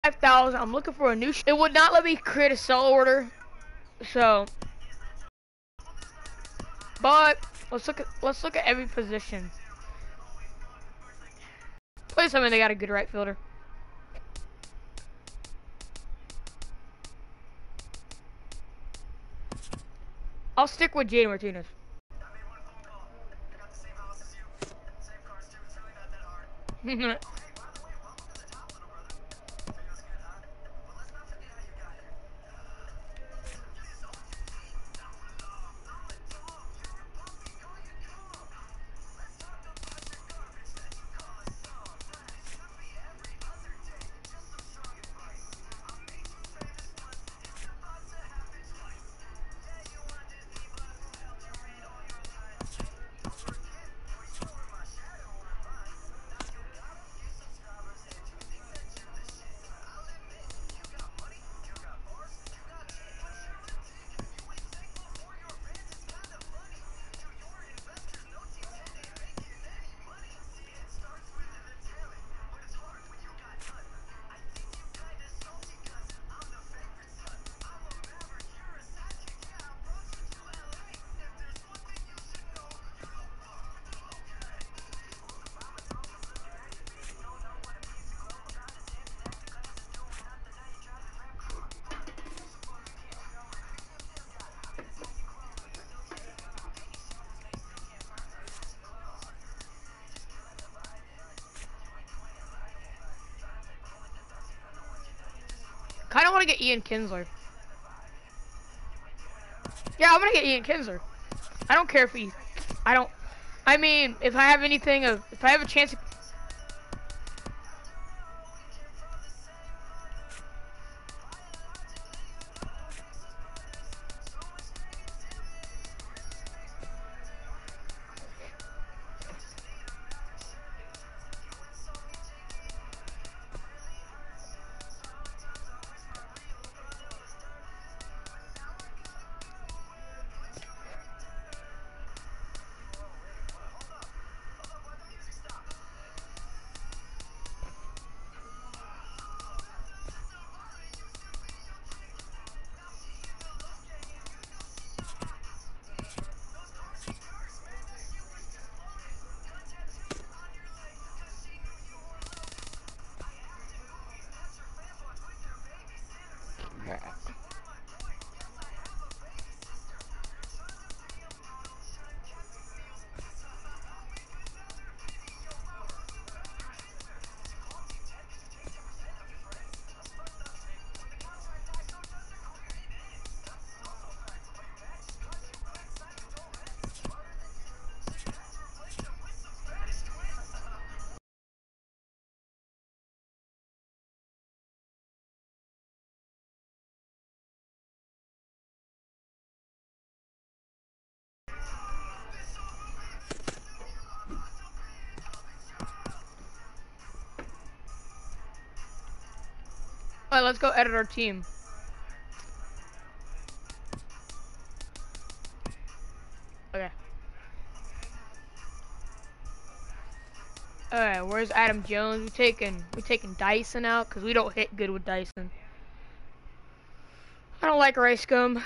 5,000. I'm looking for a new. It would not let me create a sell order, so. But let's look at every position. Play something. They got a good right fielder. I'll stick with Jay Martinez. Kind of want to get Ian Kinsler. Yeah, I'm gonna get Ian Kinsler. I don't care if he. I don't. I mean, if I have anything of, if I have a chance. Alright, let's go edit our team. Okay. Alright, where's Adam Jones? We taking Dyson out because we don't hit good with Dyson. I don't like Rice Gum.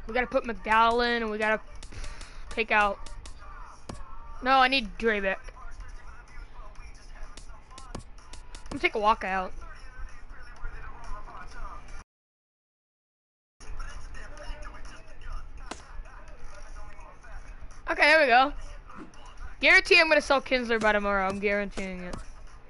We gotta put McDowell in, and we gotta take out. No, I need Dre back. I'm gonna take a walk out. Okay, there we go. Guarantee I'm gonna sell Kinsler by tomorrow. I'm guaranteeing it.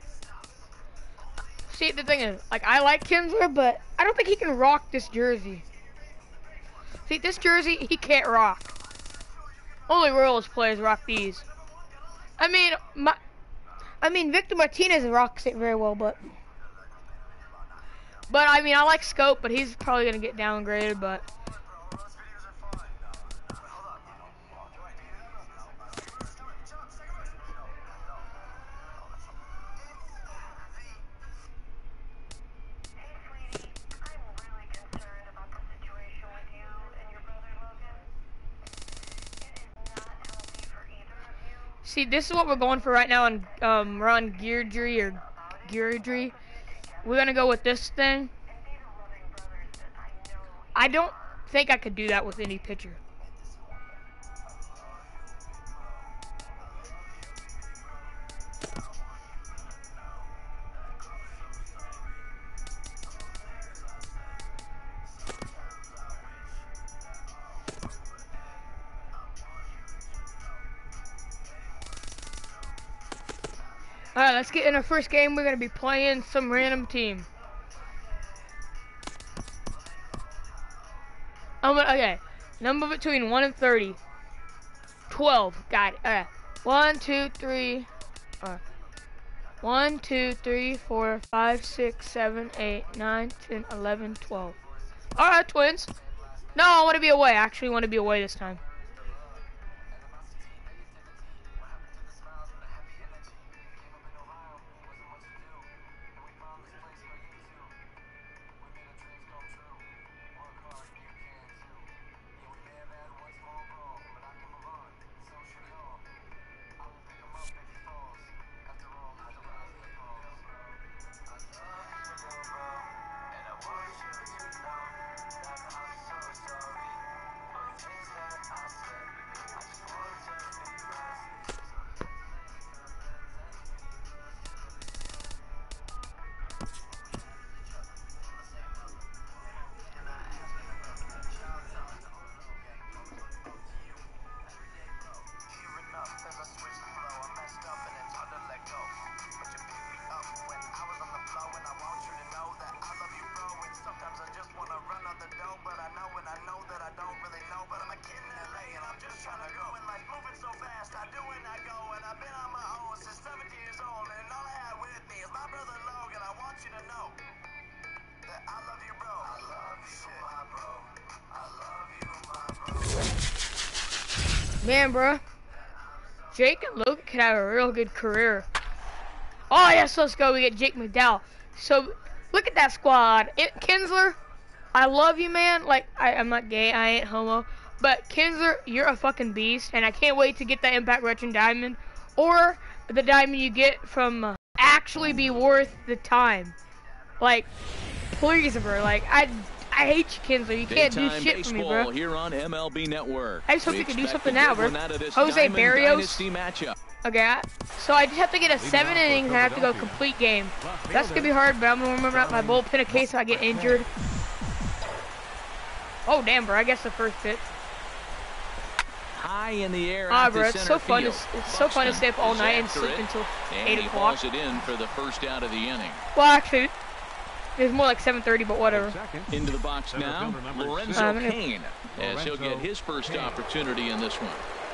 See, the thing is, like, I like Kinsler, but I don't think he can rock this jersey. See, this jersey, he can't rock. Only Royals players rock these. I mean, Victor Martinez rocks it very well, but I mean, I like Scope, but he's probably gonna get downgraded, but. See, this is what we're going for right now on we're on Geardry or Geardry. We're gonna go with this thing. I don't think I could do that with any pitcher. Alright, let's get in our first game. We're gonna be playing some random team. Okay, number between 1 and 30. 12, got it. Alright, 1, 2, 3. 1, 2, 3, 4, 5, 6, 7, 8, 9, 10, 11, 12. Alright, Twins. No, I want to be away. I actually want to be away this time. Man, bro, Jake and Logan could have a real good career. Oh yes, let's go. We get Jake McDowell. So look at that squad. Kinsler, I love you, man. Like I'm not gay, I ain't homo, but Kinsler, you're a fucking beast, and I can't wait to get that Impact Retro Diamond, or the diamond you get from actually be worth the time. Like, please, bro. Like I hate you, Kinsler. You can't do shit for me, bro. Here on MLB Network. I just hope you can do something now, bro. Jose Barrios. Okay, so I just have to get a 7 innings and I have to go complete game. That's gonna be hard, but I'm gonna remember out my bullpen in case I get injured. Oh damn, bro! I guess the first pitch. High in the air. Ah, bro, it's so fun. It's so fun to stay up all night and sleep until 8 o'clock. It in for the first out of the inning. Well, actually, it's more like 7:30, but whatever. Into the box now, Lorenzo Cain, as he'll get his first opportunity in this one.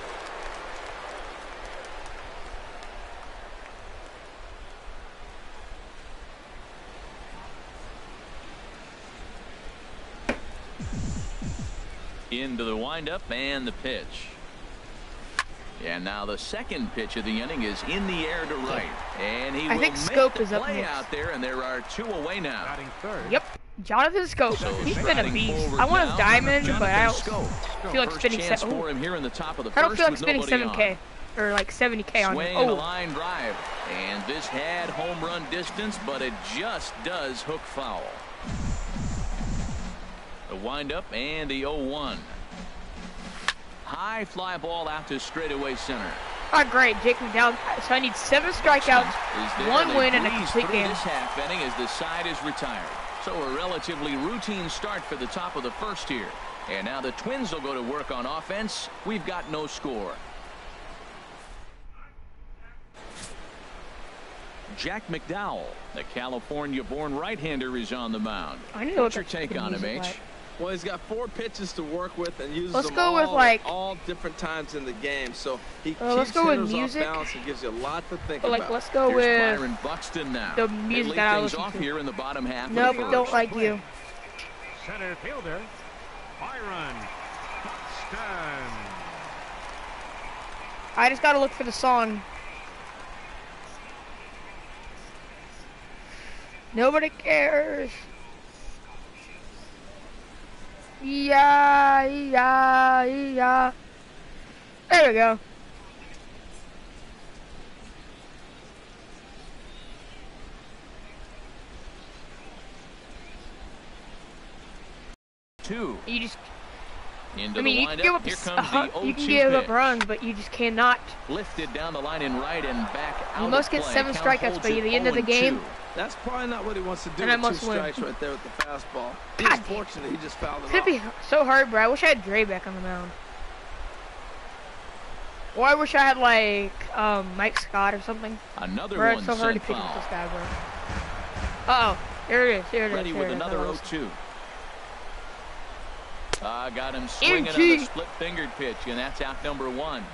Into the windup and the pitch. And now the second pitch of the inning is in the air to right, and he will make the play out there, and there are 2 away now. Yep, Jonathan Scope. He's been a beast. I want his diamond, but I don't feel like spending 7. I don't feel like spending 7K or like 70K on him. Oh, line drive, and this had home run distance, but it just does hook foul. The windup and the 0-1. high fly ball out to straightaway center. Oh, great. Jake McDowell. So I need 7 strikeouts, 1 win, and a complete game. This half inning as the side is retired. So a relatively routine start for the top of the first here. And now the Twins will go to work on offense. We've got no score. Jack McDowell, the California-born right-hander, is on the mound. I know what's your take on him, H? Like. Well, he's got 4 pitches to work with and uses Let's them go with like all different times in the game. So he let's keeps go with hitters music. off balance and gives you a lot to think like about. let's go Here's with Byron Buxton now. the music that I listen off to. Here in the bottom half nope, of the don't like you. Center fielder Byron Buxton. I just gotta look for the song. Nobody cares. Yeah, yeah, yeah. There we go. Two. You just. Into I mean, the you can give up. Here comes the you can give up pitch. runs, but you just cannot. Lifted down the line and right and back out. You must get 7 strikeouts by the end of the game. That's probably not what he wants to do. And I with must 2 win. strikes right there with the fastball. He God was fortunate he just fouled it Could off. be so hard, bro. I wish I had Dre back on the mound. Or I wish I had like Mike Scott or something. Another Bro, one it's so hard to sent pitch with foul. this guy, bro. Uh oh, here it is. Here it is. Ready here with it is. another Oh, 0-2. Got him swinging on MG. the split-fingered pitch, and that's out number 1.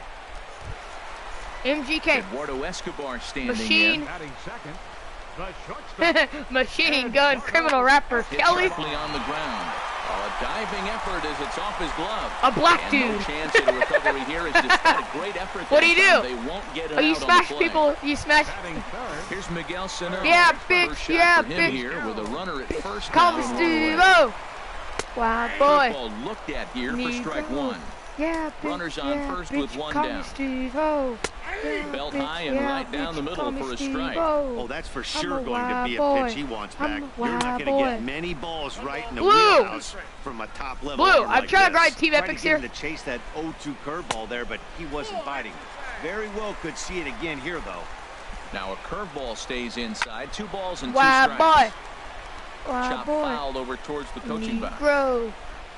MGK. Eduardo Escobar standing Machine. in. Batting second, the shortstop. Machine gun criminal rapper Hit Kelly. sharply on the ground. A diving effort as it's off his glove. A black And dude. No chance at a recovery here. It's just got a great effort. What do you that do? time. They won't get it Oh, you out on smash the play. people. You smash. Batting third, Here's Miguel Sano. Yeah, First bitch. shot Yeah, for him bitch. here with a runner at first. Call me down, 1 away. Steve-O. Wow, boy. Ball looked at here for strike Negro. 1. Yeah, bitch. Runners on yeah, first bitch. with 1 Call down. me Steve-O. Yeah, Belt bitch. high and yeah, right down the bitch. middle Call me for a strike. Steve-O. Oh, that's for I'm sure a going to be a wild pitch he boy. wants I'm back. a You're not wild going to get boy. many balls right in the Blue. wheelhouse from a top level. Blue, arm I'm like trying to this. grind Team Tried Epics to get him here. to chase that 0-2 curveball there, but he wasn't biting. Very well could see it again here, though. Now a curveball stays inside. 2 balls and 2 Wow, strikes. boy. Wow, Chop boy. fouled over towards the coaching box. Negro.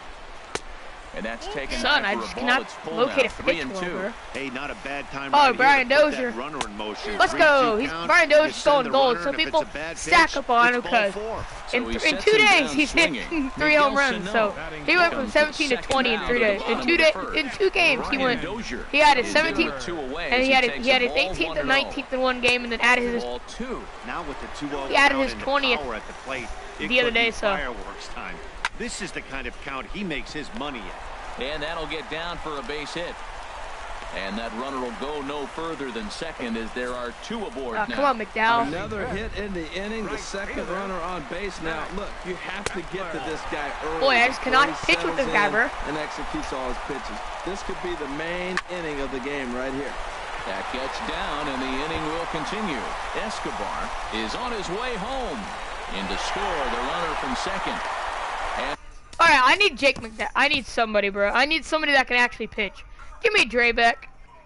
And that's taken Son, high I for just a ball. cannot It's full locate now, a 3 pitch and well, 2. bro. Hey, not a bad time Oh, right Brian here to put Dozier. that runner in motion. Let's 3-2 go. He's count. Brian You Dozier's send stolen the goals, runner, so and if people it's a bad stack pitch, up on him it's ball because 4. So in he 2 sets him days down he's hit swinging. 3 home Miguel runs. Sano So he went from comes 17 to second 20 in down 3 to the days. bottom In of 2 the days, first. in 2 games he Brian went. Dozier He added is 17, in 2 away and as he takes added the ball 18th and 1-0. 19th in one game, and then added his Ball 2. Now with the 2-0 He added count his and the 20th power at the plate, it the other could day, be so. fireworks time. This is the kind of count he makes his money at. And that'll get down for a base hit. And that runner will go no further than second as there are 2 aboard now. Come on, McDowell. Another hit in the inning, the second runner on base. Now, look, you have to get to this guy early. Boy, I just before cannot he pitch with this settles guy, in bro. And executes all his pitches. This could be the main inning of the game right here. That gets down, and the inning will continue. Escobar is on his way home. In to score the runner from second. And All right, I need Jake McDowell. I need somebody, bro. I need somebody that can actually pitch. Give me Dre back.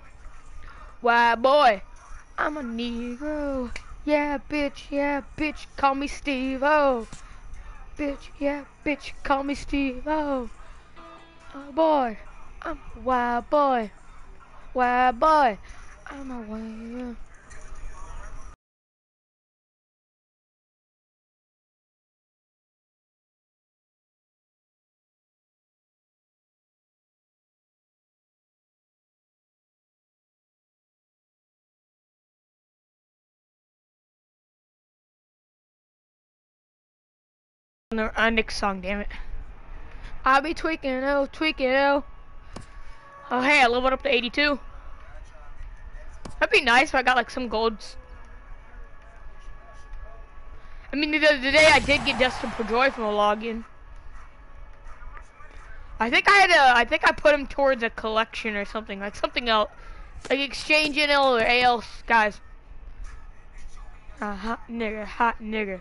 Why, boy, I'm a Negro. Yeah, bitch, call me Steve-O. Bitch, yeah, bitch, call me Steve-O. Oh, boy, I'm a wild boy. Wild boy, I'm a wild. Our next song, damn it. I'll be tweaking, oh, tweaking, oh. Oh, hey, I leveled up to 82. That'd be nice if I got like some golds. I mean, the other day I did get Justin Pedroia from a login. I think I put him towards a collection or something, like something else. Like Exchange NL or AL guys. Hot nigger, hot nigger.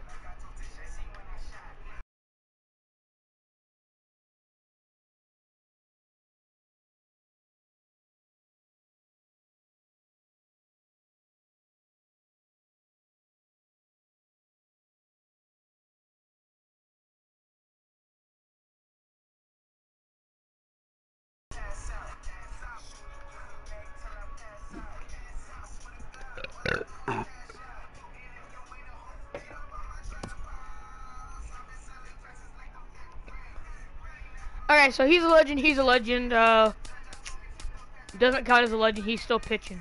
Okay, so he's a legend. He's a legend. Doesn't count as a legend. He's still pitching.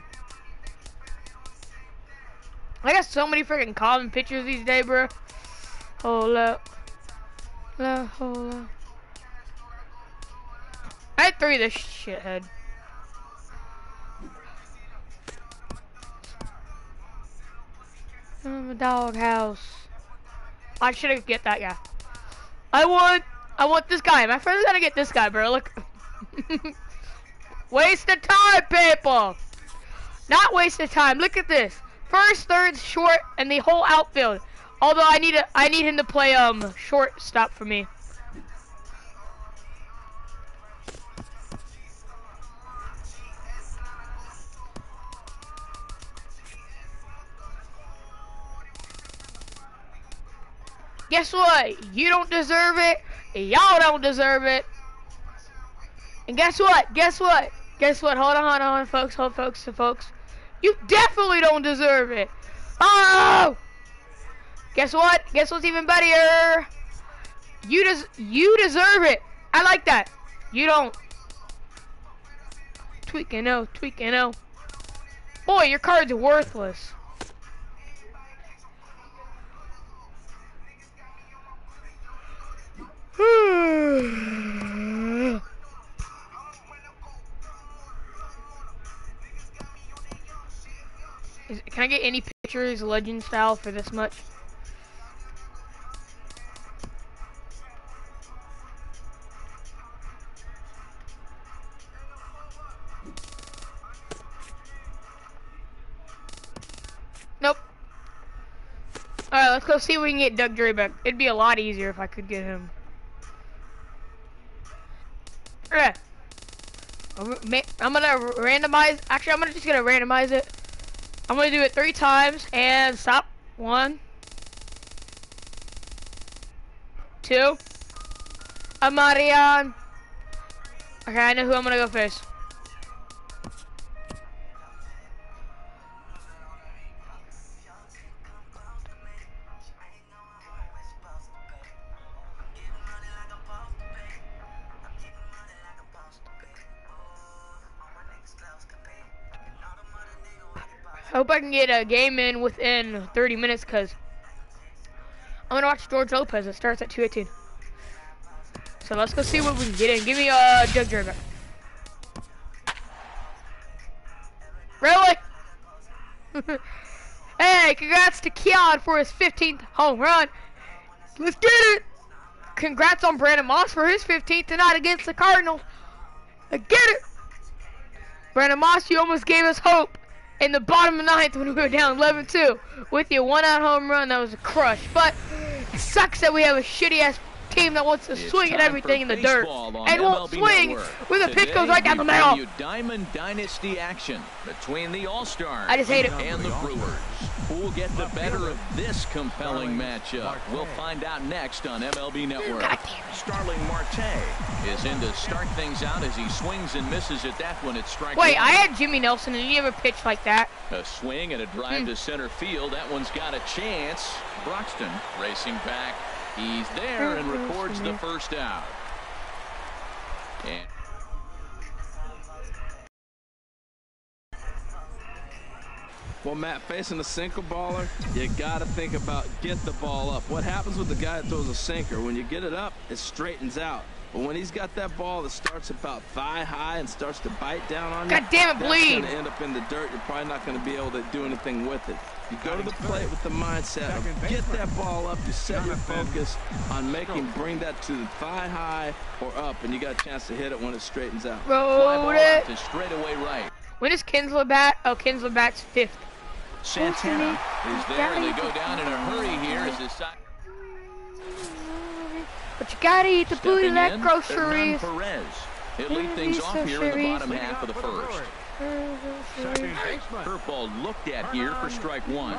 I got so many freaking common pitchers these days, bro. Hold up. Hold up. I had 3 of this shithead. A doghouse. I should have get that guy. I want this guy. My friend's gonna get this guy, bro. Look. Waste of time, people. Not waste of time. Look at this. First, third, short, and the whole outfield. Although I need him to play shortstop for me. Guess what? You don't deserve it. Y'all don't deserve it. And guess what? Guess what? Guess what? Hold on, folks. Folks. You definitely don't deserve it. Oh! Guess what? Guess what's even better? You deserve it. I like that. You don't. Tweaking out. Boy, your card's worthless. Can I get any pictures legend style for this much? Nope. Alright, let's go see if we can get Doug Drury back. It'd be a lot easier if I could get him. Alright. I'm gonna randomize. Actually, I'm just gonna randomize it. I'm gonna do it 3 times and stop. 1, 2. Amarian. Okay, I know who I'm gonna go first. I hope I can get a game in within 30 minutes because I'm gonna watch George Lopez. It starts at 2:18. So let's go see what we can get in. Give me a Doug Drury back. Really? Hey, congrats to Keon for his 15th home run. Let's get it. Congrats on Brandon Moss for his 15th tonight against the Cardinals. I get it. Brandon Moss, you almost gave us hope in the bottom of the 9th when we were down 11-2 with your 1-out home run. That was a crush, but it sucks that we have a shitty ass team that wants to swing at everything in the dirt and won't swing when the pitch goes right down the middle. Diamond Dynasty action between the All-Stars I just hate it. and the Brewers. Who will get the better of this compelling matchup? We'll find out next on MLB Network. Starling Marte is in to start things out as he swings and misses at that one. It's strike Wait, one. I had Jimmy Nelson, and he ever pitched like that? A swing and a drive to center field. That one's got a chance. Broxton racing back. He's there and records the first out. And well, Matt, facing a sinker baller, you got to think about get the ball up. What happens with the guy that throws a sinker? When you get it up, it straightens out. But when he's got that ball that starts about thigh high and starts to bite down on you, God damn it, bleed. That's going to end up in the dirt. You're probably not going to be able to do anything with it. You go to the plate with the mindset of get that ball up. You set your focus on bring that to the thigh high or up, and you got a chance to hit it when it straightens out. Roll it. to straightaway right. When does Kinsler bat? Oh, Kinsler bats 5th. Santana is there, and they go down in a hurry here as the side. But you gotta eat the booty like groceries. Perez. He'll lead things off here in the bottom half of the first. Curveball looked at here for strike 1.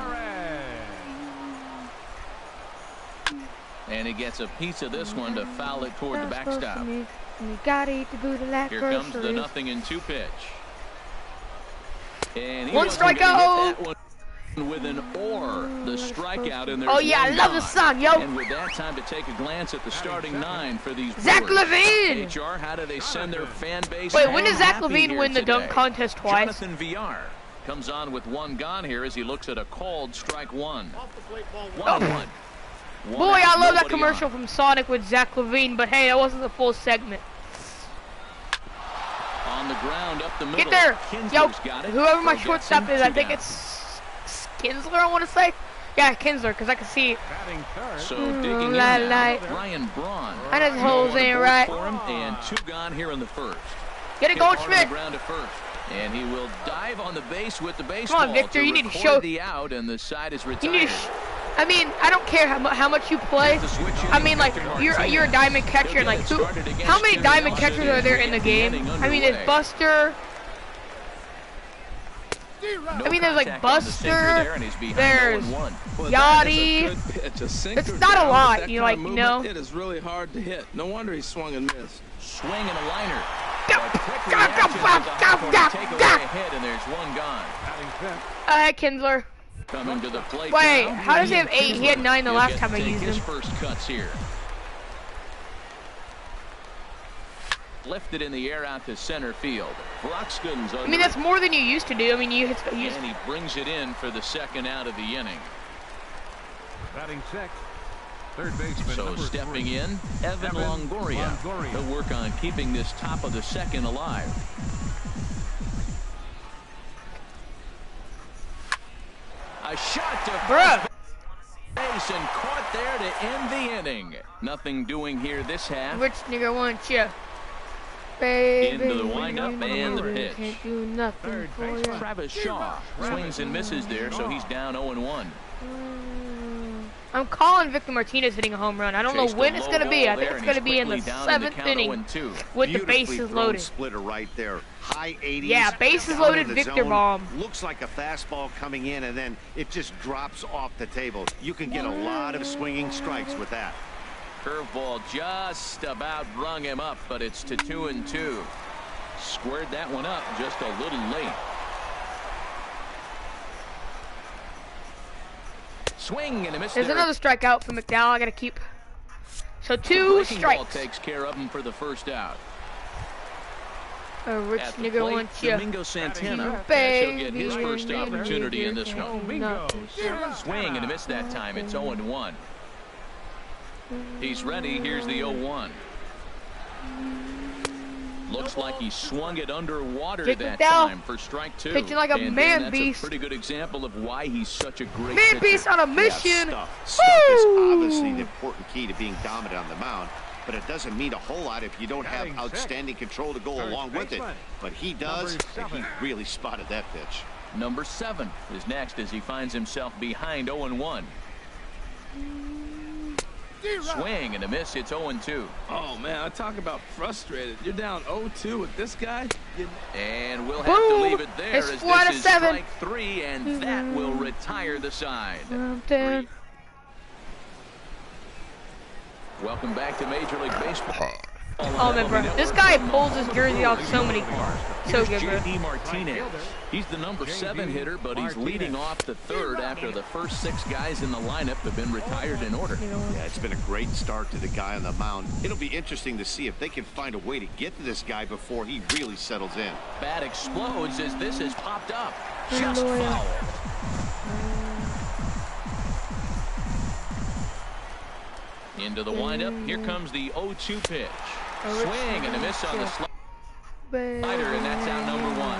And he gets a piece of this one to foul it toward the backstop. You gotta eat the booty like Here groceries. comes the 0-2 pitch. And he One strikeout. with an or, the strikeout, and there's oh yeah, I love the song, yo. And with that, time to take a glance at the starting nine for these Zach Brewers. Levine. HR, how do they send their fan base? Wait, when does Zach happy Levine win the today? dunk contest twice? Jonathan Villar comes on with one gone here as he looks at a called strike one. Oh. Boy, I love that commercial from Sonic with Zach Levine, but hey, that wasn't the full segment. On the ground up the middle. Get there. Yo, got it. whoever my Go shortstop Getson, is, I two think down. it's Kinsler, I want to say. Yeah, Kinsler, because I can see. Batting third. So digging in la, now, la. Brian Braun. I know the No holes on the ain't board right. for him, and two gone here in the first. Get it, Hit hard on Goldschmidt. the ground to first. And he will dive on the base with the baseball. Come on, Victor, you need to record show. the out, and the side is You retired. need to I mean, I don't care how much you play. I mean, like you're a diamond catcher, and like how many diamond catchers are there in the game? I mean, there's Buster. I mean, there's like Buster. There's Yachty. It's not a lot, you know. It is really hard to hit. No wonder he swung and missed. Swing and a liner. Go, Take away ahead, and there's one gone. Batting fifth. Kinsler. Coming to the plate. Wait, now. how does he have 8? He had 9 the He'll last get time to I take used his him. first cuts here. Lifted in the air out to center field. Broxton's I mean, that's more than you used to do. I mean, and he brings it in for the second out of the inning. Batting sixth. Third baseman. So number stepping 3. in, Evan Longoria. He'll work on keeping this top of the second alive. A shot to Bruh. base and caught there to end the inning. Nothing doing here this half. Which nigga wants you? Baby, Into the windup and the pitch. can't do nothing Third for baseman. you. Travis Shaw swings and misses there, so he's down 0-1. I'm calling Victor Martinez hitting a home run. I don't know when it's going to be. I think it's going to be in the 7th inning with the bases loaded. Splitter right there. High 80s. Yeah, bases down loaded in the Victor zone. bomb. Looks like a fastball coming in, and then it just drops off the table. You can get a lot of swinging strikes with that. Curveball just about rung him up, but it's to 2-2. Squared that one up just a little late. Swing and a miss. There's there. another strikeout for McDowell. I got to keep. So 2 Breaking ball strikes. takes care of him for the first out. A rich At the nigga plate, wants you. Domingo Santana. Baby, He'll get his first opportunity in this one. Domingo. Swing and a miss that time. It's 0-1. He's ready. Here's the 0-1. Looks like he swung it underwater Jake that McDowell time for strike 2. pitching like a And man that's beast. a pretty good example of why he's such a great Man pitcher. beast on a mission. Yeah, stuff is obviously the important key to being dominant on the mound, but it doesn't mean a whole lot if you don't have Batting outstanding control to go Third along with it. baseman. But he does, and he 7. really spotted that pitch. Number 7 is next as he finds himself behind 0-1. Swing and a miss. It's 0-2. Oh, man, I talk about frustrated. You're down 0-2 with this guy? And we'll have Boom. to leave it there It's as 4 out this of is 7. strike 3, and that will retire the side. Something. Welcome back to Major League Baseball. Oh man, bro, this guy pulls his jersey off so good, bro. J.D. Martinez. He's the number 7 hitter, but he's leading off the third after the first 6 guys in the lineup have been retired in order. Yeah, it's been a great start to the guy on the mound. It'll be interesting to see if they can find a way to get to this guy before he really settles in. Bat explodes as this has popped up. Just foul. Into the windup. Here comes the 0-2 pitch. Swing and a miss on the slider, and that's out number 1.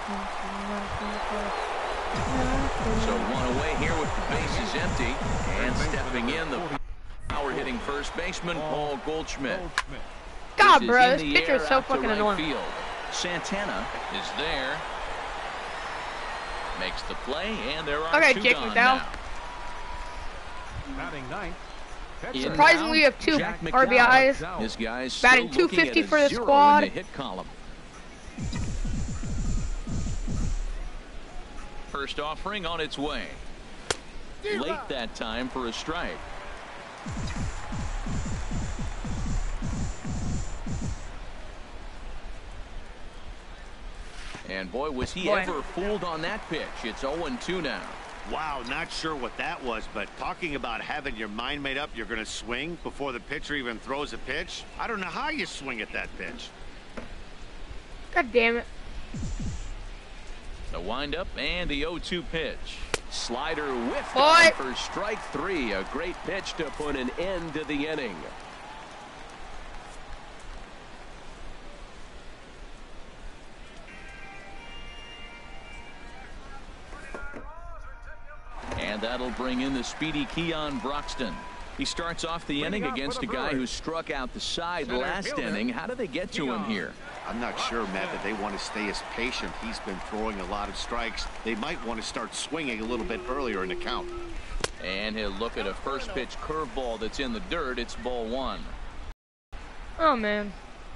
So 1 away here with the bases empty. And stepping in, the power hitting first baseman, Paul Goldschmidt. God, bro, This this is in the pitcher air is so out to fucking right annoying. field. Santana is there. Makes the play, and there are Okay, 2 Jake gone McDowell. now. Batting ninth. In Surprisingly, now, you have 2 Jack McDowell. RBIs. This guy's Batting still looking at .250 a for the 0 squad. in the hit column. First offering on its way. Late that time for a strike. And boy, was he ever fooled on that pitch. It's 0-2 now. Wow, not sure what that was, but talking about having your mind made up you're going to swing before the pitcher even throws a pitch. I don't know how you swing at that pitch. God damn it. The windup and the 0-2 pitch. Slider whiffed on for strike 3. A great pitch to put an end to the inning. And that'll bring in the speedy Keon Broxton. He starts off the inning against a guy who struck out the side last inning. How do they get to him here? I'm not sure, Matt, that they want to stay as patient. He's been throwing a lot of strikes. They might want to start swinging a little bit earlier in the count. And he'll look at a first pitch curveball that's in the dirt. It's ball 1. Oh, man.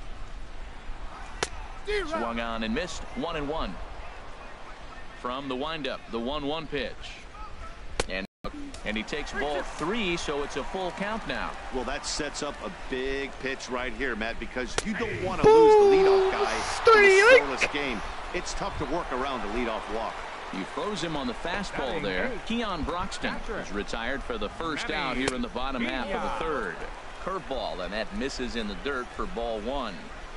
Swung on and missed. 1-1. From the windup, the 1-1 pitch. And he takes ball 3, so it's a full count now. Well, that sets up a big pitch right here, Matt, because you don't want to lose the leadoff guy in a scoreless game. It's tough to work around the leadoff walk. You froze him on the fastball there. Keon Broxton is retired for the first out here in the bottom half of the third. Curveball, and that misses in the dirt for ball 1.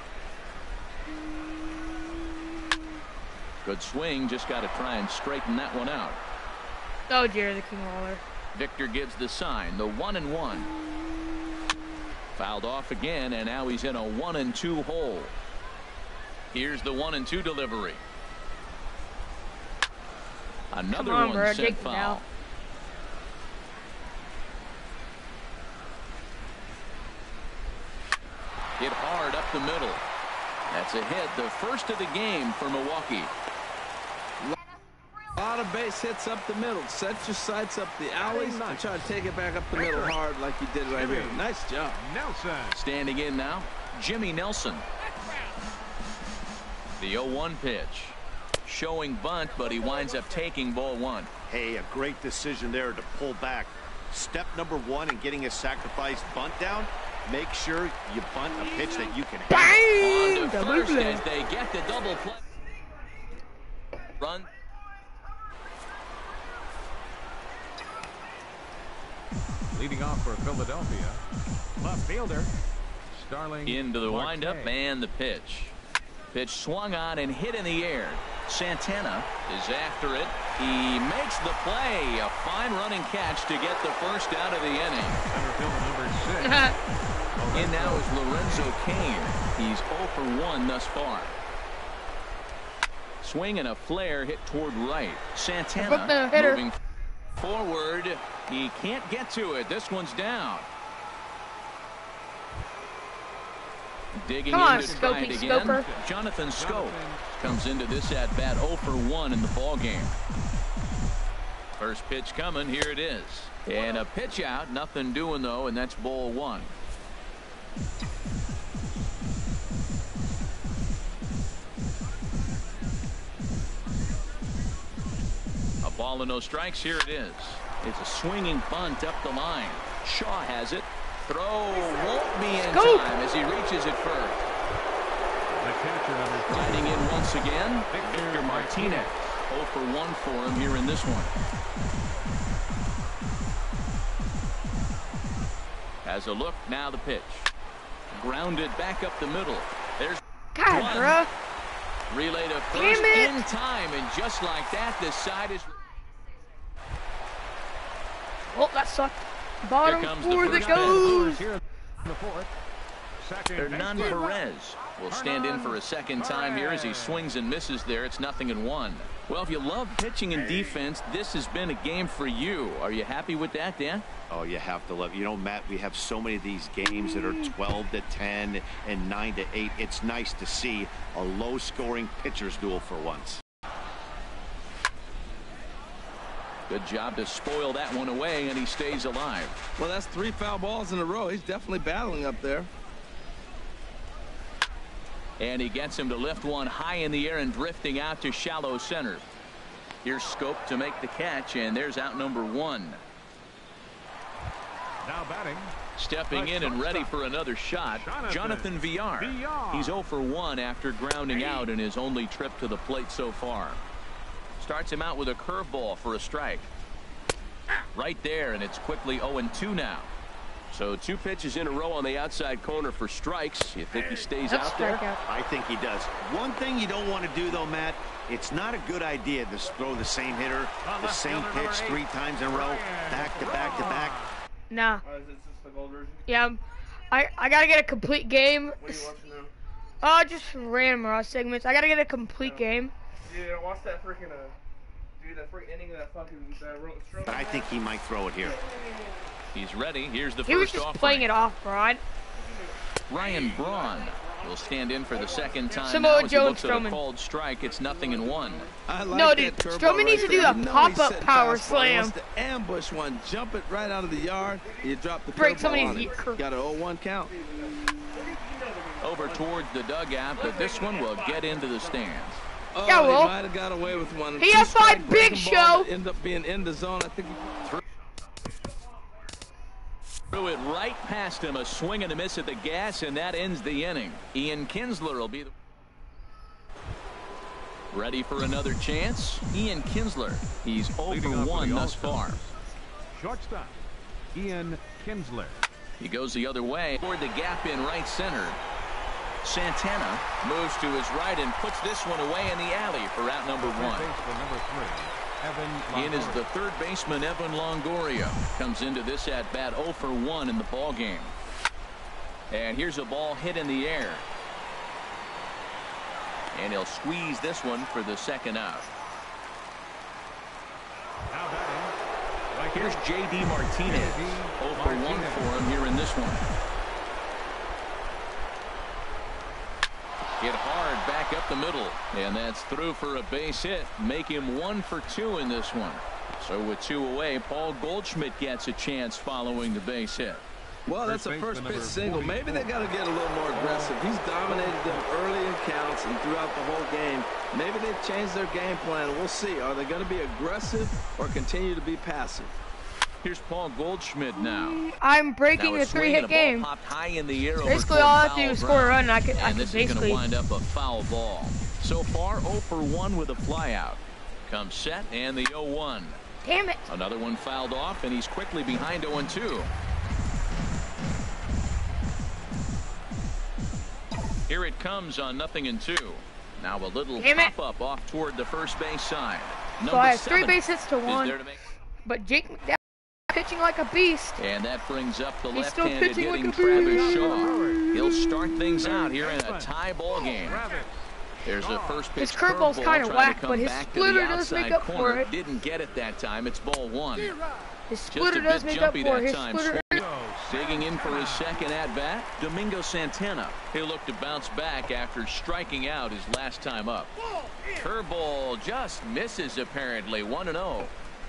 Good swing, just got to try and straighten that one out. Oh, Jerry the King Lawler. Victor gives the sign, the 1-1. Fouled off again, and now he's in a 1-2 hole. Here's the 1-2 delivery. Another one bro, sent foul. Hit hard up the middle. That's a hit, the first of the game for Milwaukee. A lot of base hits up the middle. Set your sights up the alleys and try to take it back up the middle hard like you did right here. Nice job. Nelson. Standing in now, Jimmy Nelson. The 0-1 pitch. Showing bunt, but he winds up taking ball 1. Hey, a great decision there to pull back. Step number 1 in getting a sacrifice bunt down. Make sure you bunt a pitch that you can hit. On to first as they get the double play. Run. Leading off for Philadelphia, left fielder Starling. Into the windup and the pitch. Pitch swung on and hit in the air. Santana is after it. He makes the play. A fine running catch to get the first out of the inning. Center fielder number 6. In now is Lorenzo Cain. He's 0 for 1 thus far. Swing and a flare hit toward right. Santana moving forward. He can't get to it. This one's down. Digging in to try it again. Jonathan Schoop comes into this at bat 0 for 1 in the ball game. First pitch coming. Here it is. And a pitch out. Nothing doing though, and that's ball 1. A ball and no strikes. Here it is. It's a swinging bunt up the line. Shaw has it. Throw won't be in time as he reaches it first. Riding in once again, Victor Martinez. 0 for 1 for him here in this one. As a look, now the pitch. Grounded back up the middle. There's God, bro. Relay to first in time, and just like that, this side is. Oh, that sucked. Bottom fourth it goes. Hernan Perez will stand in for a second time here as he swings and misses there. It's 0-1. Well, if you love pitching and defense, this has been a game for you. Are you happy with that, Dan? Oh, you have to love. You know, Matt, we have so many of these games that are 12-10 and 9-8. It's nice to see a low-scoring pitcher's duel for once. Good job to spoil that one away, and he stays alive. Well, that's 3 foul balls in a row. He's definitely battling up there. And he gets him to lift one high in the air and drifting out to shallow center. Here's Schoop to make the catch, and there's out number 1. Now batting. Stepping in and ready for another shot, Jonathan Villar. He's 0 for 1 after grounding out in his only trip to the plate so far. Starts him out with a curveball for a strike. right there, and it's quickly 0-2 now. So 2 pitches in a row on the outside corner for strikes. You think he stays out there? I think he does. One thing you don't want to do, though, Matt, it's not a good idea to throw the same hitter, the same pitch 3 times in a row, back to back to back. Nah. Is this just the gold version? Yeah, I gotta get a complete game. What are you watching now? Oh, just random Raw segments. I gotta get a complete game. Yeah, watch that freaking dude, that freaking ending of that fucking stroke. But I think he might throw it here. He's ready. Here's the He was first just offering. playing it off, Brian. Ryan Braun will stand in for the second time. Samoa now as Joe he and looks at a Strowman. called strike. It's 0-1. I like No, that dude, curveball Strowman needs to right do there. the You know pop-up he's power setting fastball. He wants slam. to ambush one, jump it right out of the yard. You drop the Break curveball somebody's on it. ear. Got an 0-1 count. Over towards the dugout, but this one will get into the stands. Oh, Yeah, well, he might have got away with one. he has Two-strike 5 breaking Big ball Show. that End up being in the zone. I think he Threw it right past him, a swing and a miss at the gas, and that ends the inning. Ian Kinsler will be ready for another chance. Ian Kinsler, he's 0-1 thus far. Shortstop, Ian Kinsler. He goes the other way toward the gap in right center. Santana moves to his right and puts this one away in the alley for out number 1. Baseman number 3, Evan In is Longoria. the third baseman, Evan Longoria. Comes into this at bat 0 for 1 in the ball game. And here's a ball hit in the air. And he'll squeeze this one for the second out. Now batting, right Here's here. J.D. Martinez. 0 for 1 for him here in this one. Hit hard back up the middle, and that's through for a base hit. Make him 1 for 2 in this one. So with 2 away, Paul Goldschmidt gets a chance following the base hit. Well, that's a first pitch single. Maybe they got to get a little more aggressive. He's dominated them early in counts and throughout the whole game. Maybe they've changed their game plan. We'll see. Are they going to be aggressive or continue to be passive? Here's Paul Goldschmidt now. I'm breaking Now a 3-hit game. Popped high in the air Basically, over all I toward have to do is foul score a ground. run, and I could And this is going to basically. wind up a foul ball. So far, 0 for 1 with a flyout. Comes set and the 0-1. Damn it! Another one fouled off, and he's quickly behind 0-2. Here it comes on 0-2. Now a little Damn it. pop up off toward the first base side. So I have 3 7 base hits to is 1, there to make. but Jake McDowell pitching like a beast. And that brings up the He's still left-handed pitching like hitting a Travis beast. Shaw. He'll start things out here in a tie ball game. There's a first pitch His curveball's curveball kinda trying whack, to come but his back to splitter the does make outside up for corner. it. Didn't get it that time. It's ball 1. His Just splitter a does bit make up jumpy for it. that His time. splitter. Digging in for his second at-bat, Domingo Santana. He'll look to bounce back after striking out his last time up. Curveball just misses apparently. 1-0.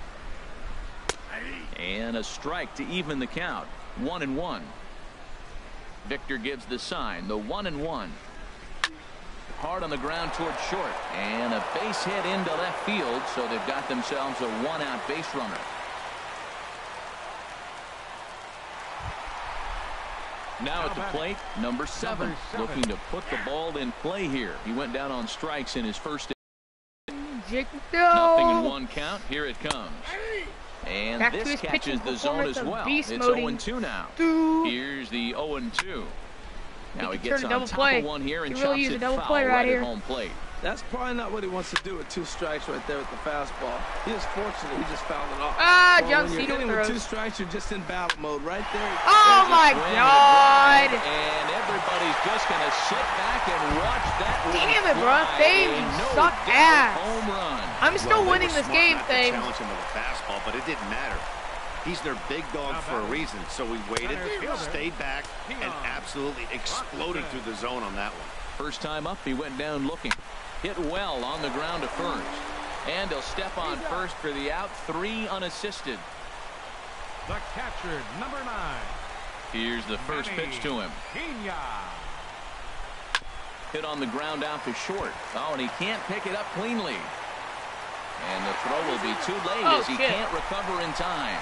And a strike to even the count. 1-1. Victor gives the sign. The 1-1. Hard on the ground toward short. And a base hit into left field. So they've got themselves a 1-out base runner. Now at the plate, number 7, looking to put the ball in play here. He went down on strikes in his first. Jake McDowell. 0-1 count. Here it comes. And Back to this his catches pitching the zone performance as of well. beast It's moding. 0-2 now. Dude. Here's the 0-2. Now he can gets turn on a double top play. of one here and He really chops used it a double foul play right right here. at home plate. That's probably not what he wants to do with 2 strikes right there with the fastball. He was fortunate. He just fouled it off. Ah, Well, John when you're Cena hitting throws. with 2 strikes, you're just in battle mode right there. Oh There's a my swing and a God! drive, and everybody's just going to sit back and watch that one Damn it, bro. fly. Fame, A you no suck doubt ass. home run. I'm still Well, they winning were this smart game not to thing. challenge him with a fastball, but it didn't matter. He's their big dog for a reason. So we waited, stayed back, and absolutely exploded through the zone on that one. First time up, he went down looking. Hit well on the ground to first. And he'll step on first for the out. 3 unassisted. The catcher, number 9. Here's the first pitch to him. Pena. Hit on the ground out to short. Oh, and he can't pick it up cleanly. And the throw will be too late as he shit. can't recover in time.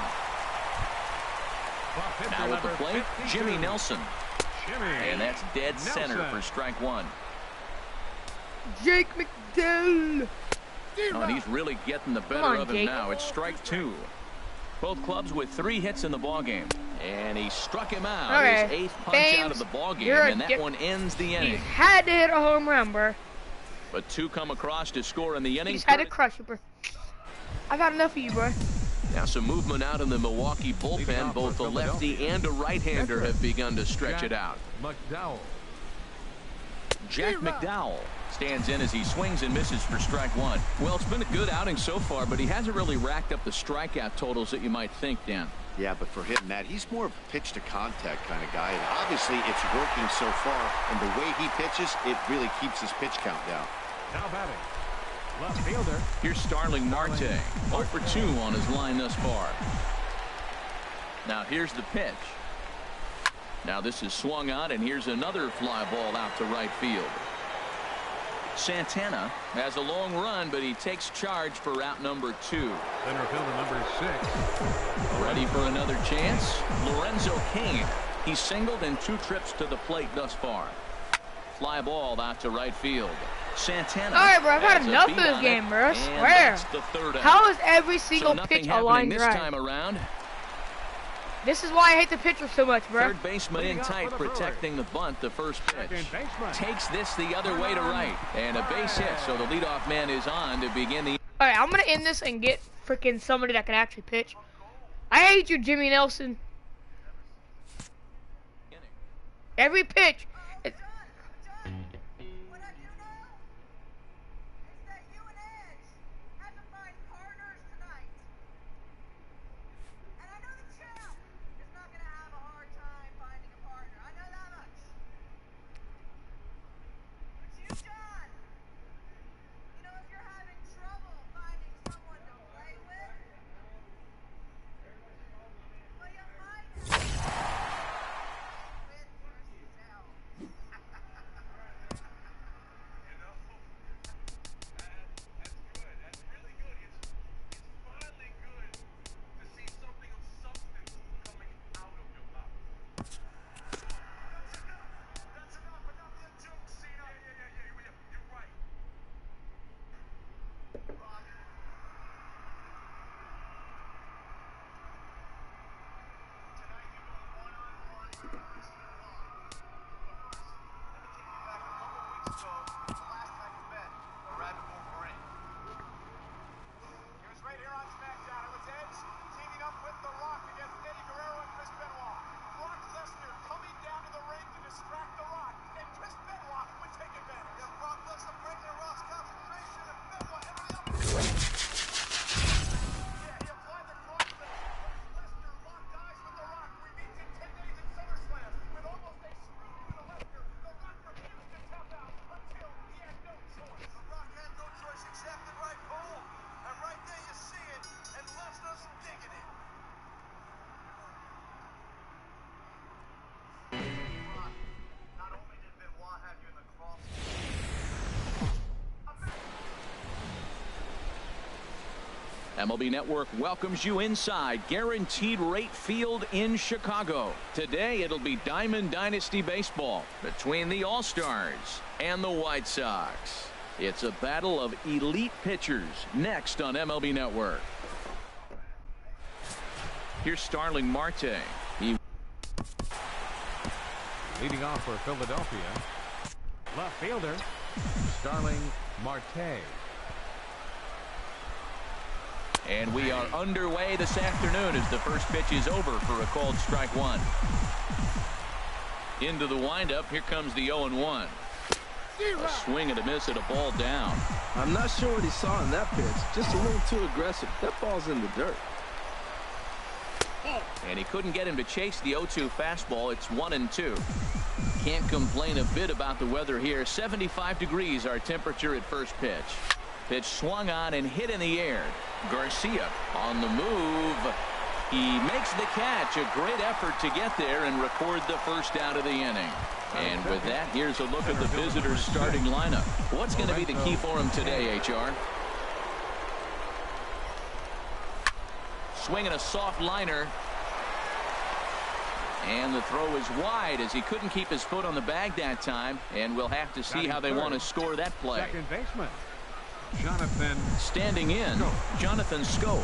Now at the plate, Jimmy Nelson. And that's dead center for strike 1. Jake McDowell. Oh, and he's really getting the better on, of him Jake. now. It's strike 2. Both clubs with 3 hits in the ballgame. And he struck him out. His 8th punch out of the ballgame, and that one ends the inning. He had to hit a home run, bro. But 2 come across to score in the inning. He just had to crush it, bro. I've had enough of you, bro. Now some movement out in the Milwaukee bullpen. Both a lefty and a right-hander have begun to stretch it out. McDowell. Jack McDowell stands in as he swings and misses for strike 1. Well, it's been a good outing so far, but he hasn't really racked up the strikeout totals that you might think, Dan. Yeah, but for him, Matt, he's more of a pitch-to-contact kind of guy. And obviously, it's working so far, and the way he pitches, it really keeps his pitch count down. Now batting. Left fielder. Here's Starling Marte. 0 for 2 on his line thus far. Now here's the pitch. Now this is swung on, and here's another fly ball out to right field. Santana has a long run, but he takes charge for route number 2. Center fielder number 6. Ready for another chance. Lorenzo Cain. He's singled in 2 trips to the plate thus far. Fly ball out to right field. Santana. All right, bro. I've had enough of this game, bro. I swear. How is every single pitch a line drive? This time around. This is why I hate the pitcher so much, bro. Third baseman in tight, protecting the bunt. The first pitch takes this the other way to right, and a base hit. So the leadoff man is on to begin the. All right, I'm gonna end this and get freaking somebody that can actually pitch. I hate you, Jimmy Nelson. Every pitch. MLB Network welcomes you inside Guaranteed Rate Field in Chicago. Today it'll be Diamond Dynasty Baseball between the All-Stars and the White Sox. It's a battle of elite pitchers next on MLB Network. Here's Starling Marte. Leading off for Philadelphia. Left fielder Starling Marte. And we are underway this afternoon as the first pitch is over for a called strike 1. Into the windup. Here comes the 0-1. A swing and a miss and a ball down. I'm not sure what he saw in that pitch. Just a little too aggressive. That ball's in the dirt. And he couldn't get him to chase the 0-2 fastball. It's 1-2. Can't complain a bit about the weather here. 75 degrees our temperature at first pitch. Pitch swung on and hit in the air. Garcia on the move. He makes the catch. A great effort to get there and record the first out of the inning. And with that, here's a look at the visitors' starting lineup. What's going to be the key for him today, HR? Swinging a soft liner. And the throw is wide as he couldn't keep his foot on the bag that time. And we'll have to see how they want to score that play. Second baseman Jonathan. Standing in, Jonathan Schoop.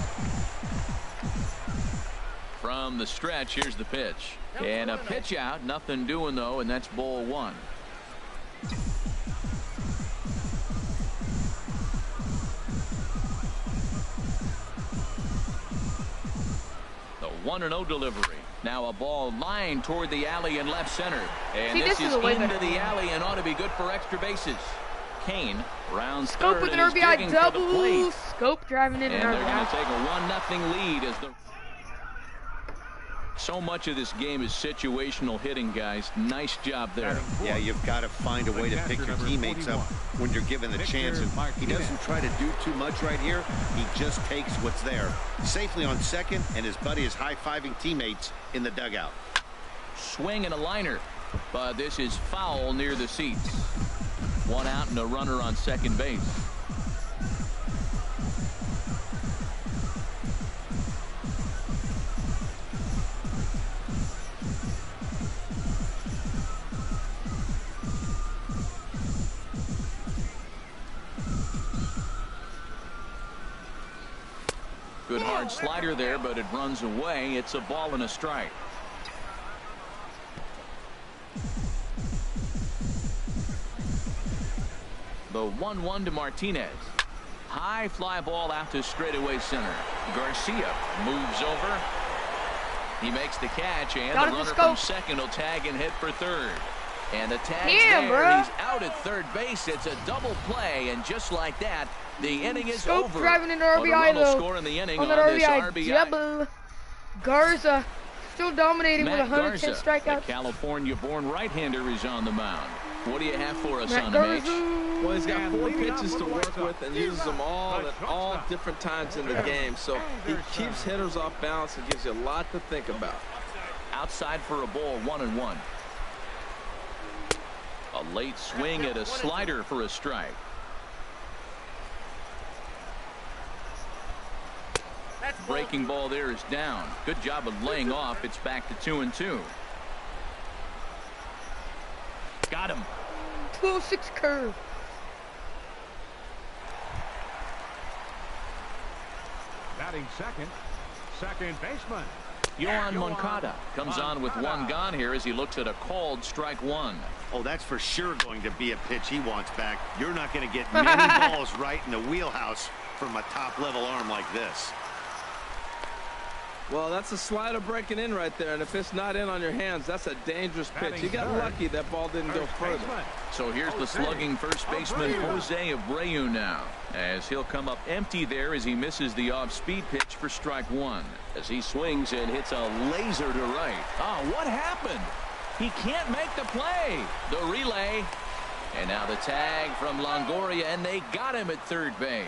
From the stretch, here's the pitch. And a pitch out, nothing doing though, and that's ball one. The 1-0 delivery. Now a ball lined toward the alley in left center. And this is into the alley and ought to be good for extra bases. Kane rounds Schoop third with an and is RBI digging double. for the plate. Schoop driving in And an they're going RBI. to take a 1-0 lead as the. So much of this game is situational hitting, guys. Nice job there. Yeah, you've got to find a way to pick your teammates up when you're given the chance. And he doesn't try to do too much right here. He just takes what's there. Safely on second, and his buddy is high-fiving teammates in the dugout. Swing and a liner, but this is foul near the seats. One out and a runner on second base. Good hard slider there, but it runs away. It's a ball and a strike. The 1-1 to Martinez. High fly ball out to straightaway center. Garcia moves over. He makes the catch, and the runner from second will tag and hit for third. And the tag's there. Bro. He's out at third base. It's a double play, and just like that, the inning is Schoop over. driving an RBI though. Score in the inning on on that this RBI double. Garza still dominating with 110 strikeouts. The California-born right-hander is on the mound. What do you have for us on the match? Well, he's got 4 pitches to work with and uses them all at all different times in the game. So he keeps hitters off balance and gives you a lot to think about. Outside for a ball, 1-1. A late swing at a slider for a strike. Breaking ball there is down. Good job of laying off. It's back to 2-2. Got him. 206 curve. Batting second baseman. Yohan Moncada comes on with one gone here as he looks at a called strike one. Oh, that's for sure going to be a pitch he wants back. You're not going to get many balls right in the wheelhouse from a top-level arm like this. Well, that's a slider breaking in right there, and if it's not in on your hands, that's a dangerous pitch. You got lucky that ball didn't go further. So here's the slugging first baseman Jose Abreu now, as he'll come up empty there as he misses the off-speed pitch for strike one. As he swings and hits a laser to right. Oh, what happened? He can't make the play. The relay, and now the tag from Longoria, and they got him at third base.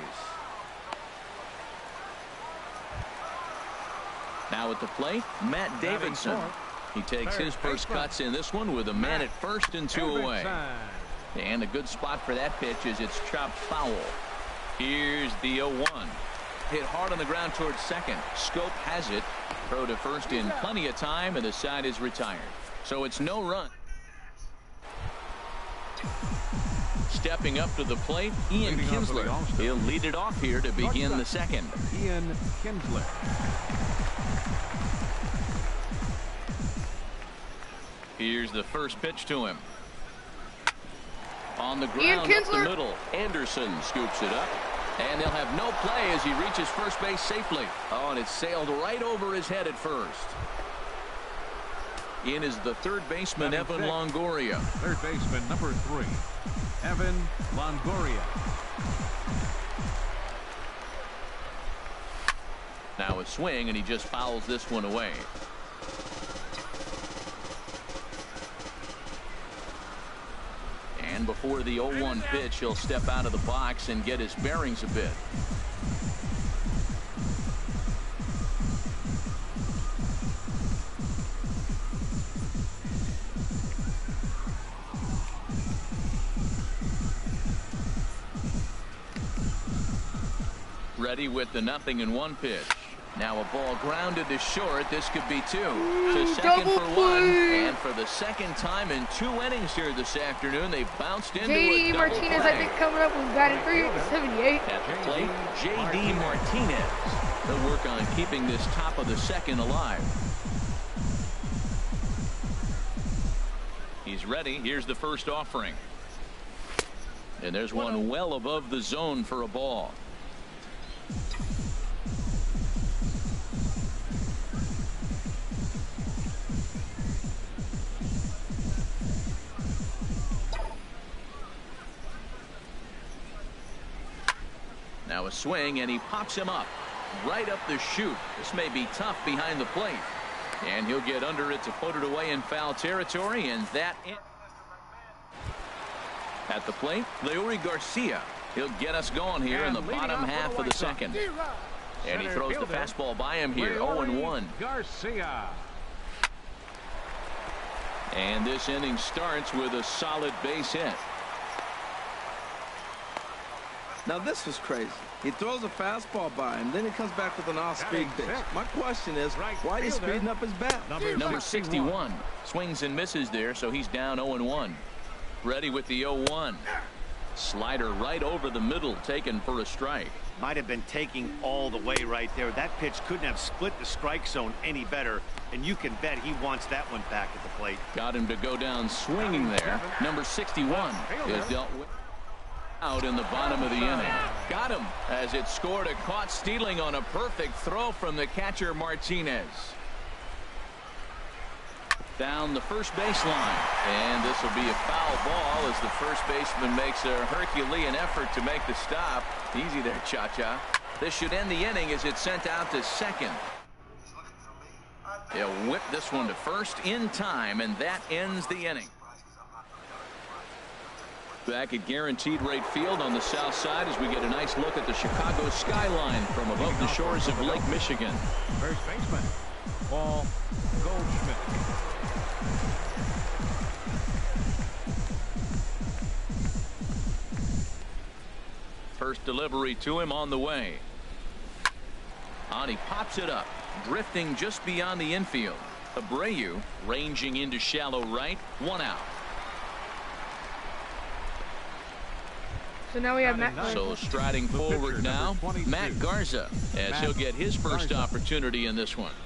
Now at the plate, Matt Davidson. He takes his first cuts in this one with a man at first and 2 away. And a good spot for that pitch is it's chopped foul. Here's the 0-1. Hit hard on the ground towards second. Schoop has it. Throw to first in plenty of time, and the side is retired. So it's no run. Stepping up to the plate, Ian Kinsler. He'll lead it off here to begin the second. Ian Kinsler. Here's the first pitch to him. On the ground up the middle. Anderson scoops it up. And they'll have no play as he reaches first base safely. Oh, and it sailed right over his head at first. In is the third baseman, Evan Longoria. Third baseman, number 3, Evan Longoria. Now a swing, and he just fouls this one away. And before the 0-1 pitch, he'll step out of the box and get his bearings a bit. Ready with the 0-1 pitch. Now a ball grounded to short. This could be two. To second for one. And for the second time in 2 innings here this afternoon, they bounced into J.D. a double Martinez, play. I think, coming up with batting 378. At the plate, J.D. Martinez. They'll work on keeping this top of the second alive. He's ready. Here's the first offering. And there's one well above the zone for a ball. Now a swing, and he pops him up right up the chute. This may be tough behind the plate. And he'll get under it to put it away in foul territory, and that at the plate, Leury Garcia. He'll get us going here in the bottom half of the second. And he throws the fastball by him here, 0-1. Garcia. And this inning starts with a solid base hit. Now this was crazy. He throws a fastball by him, then he comes back with an off-speed pitch. My question is, why are you speeding up his bat? Number 61 swings and misses there, so he's down 0-1. Ready with the 0-1. Slider right over the middle, taken for a strike. Might have been taking all the way right there. That pitch couldn't have split the strike zone any better, and you can bet he wants that one back at the plate. Got him to go down swinging there. Number 61 is dealt with out in the bottom of the inning. Got him as it scored a caught stealing on a perfect throw from the catcher Martinez. Down the first baseline, and this will be a foul ball as the first baseman makes a Herculean effort to make the stop. Easy there, Cha-Cha. This should end the inning as it's sent out to second. They'll whip this one to first in time, and that ends the inning. Back at Guaranteed Rate Field on the south side as we get a nice look at the Chicago skyline from above the shores of Lake Michigan. First baseman, Paul Goldschmidt. First delivery to him on the way. And he pops it up, drifting just beyond the infield. Abreu ranging into shallow right, 1 out. So now we have Matt Garza. So striding forward now, Matt Garza, as he'll get his first opportunity in this one.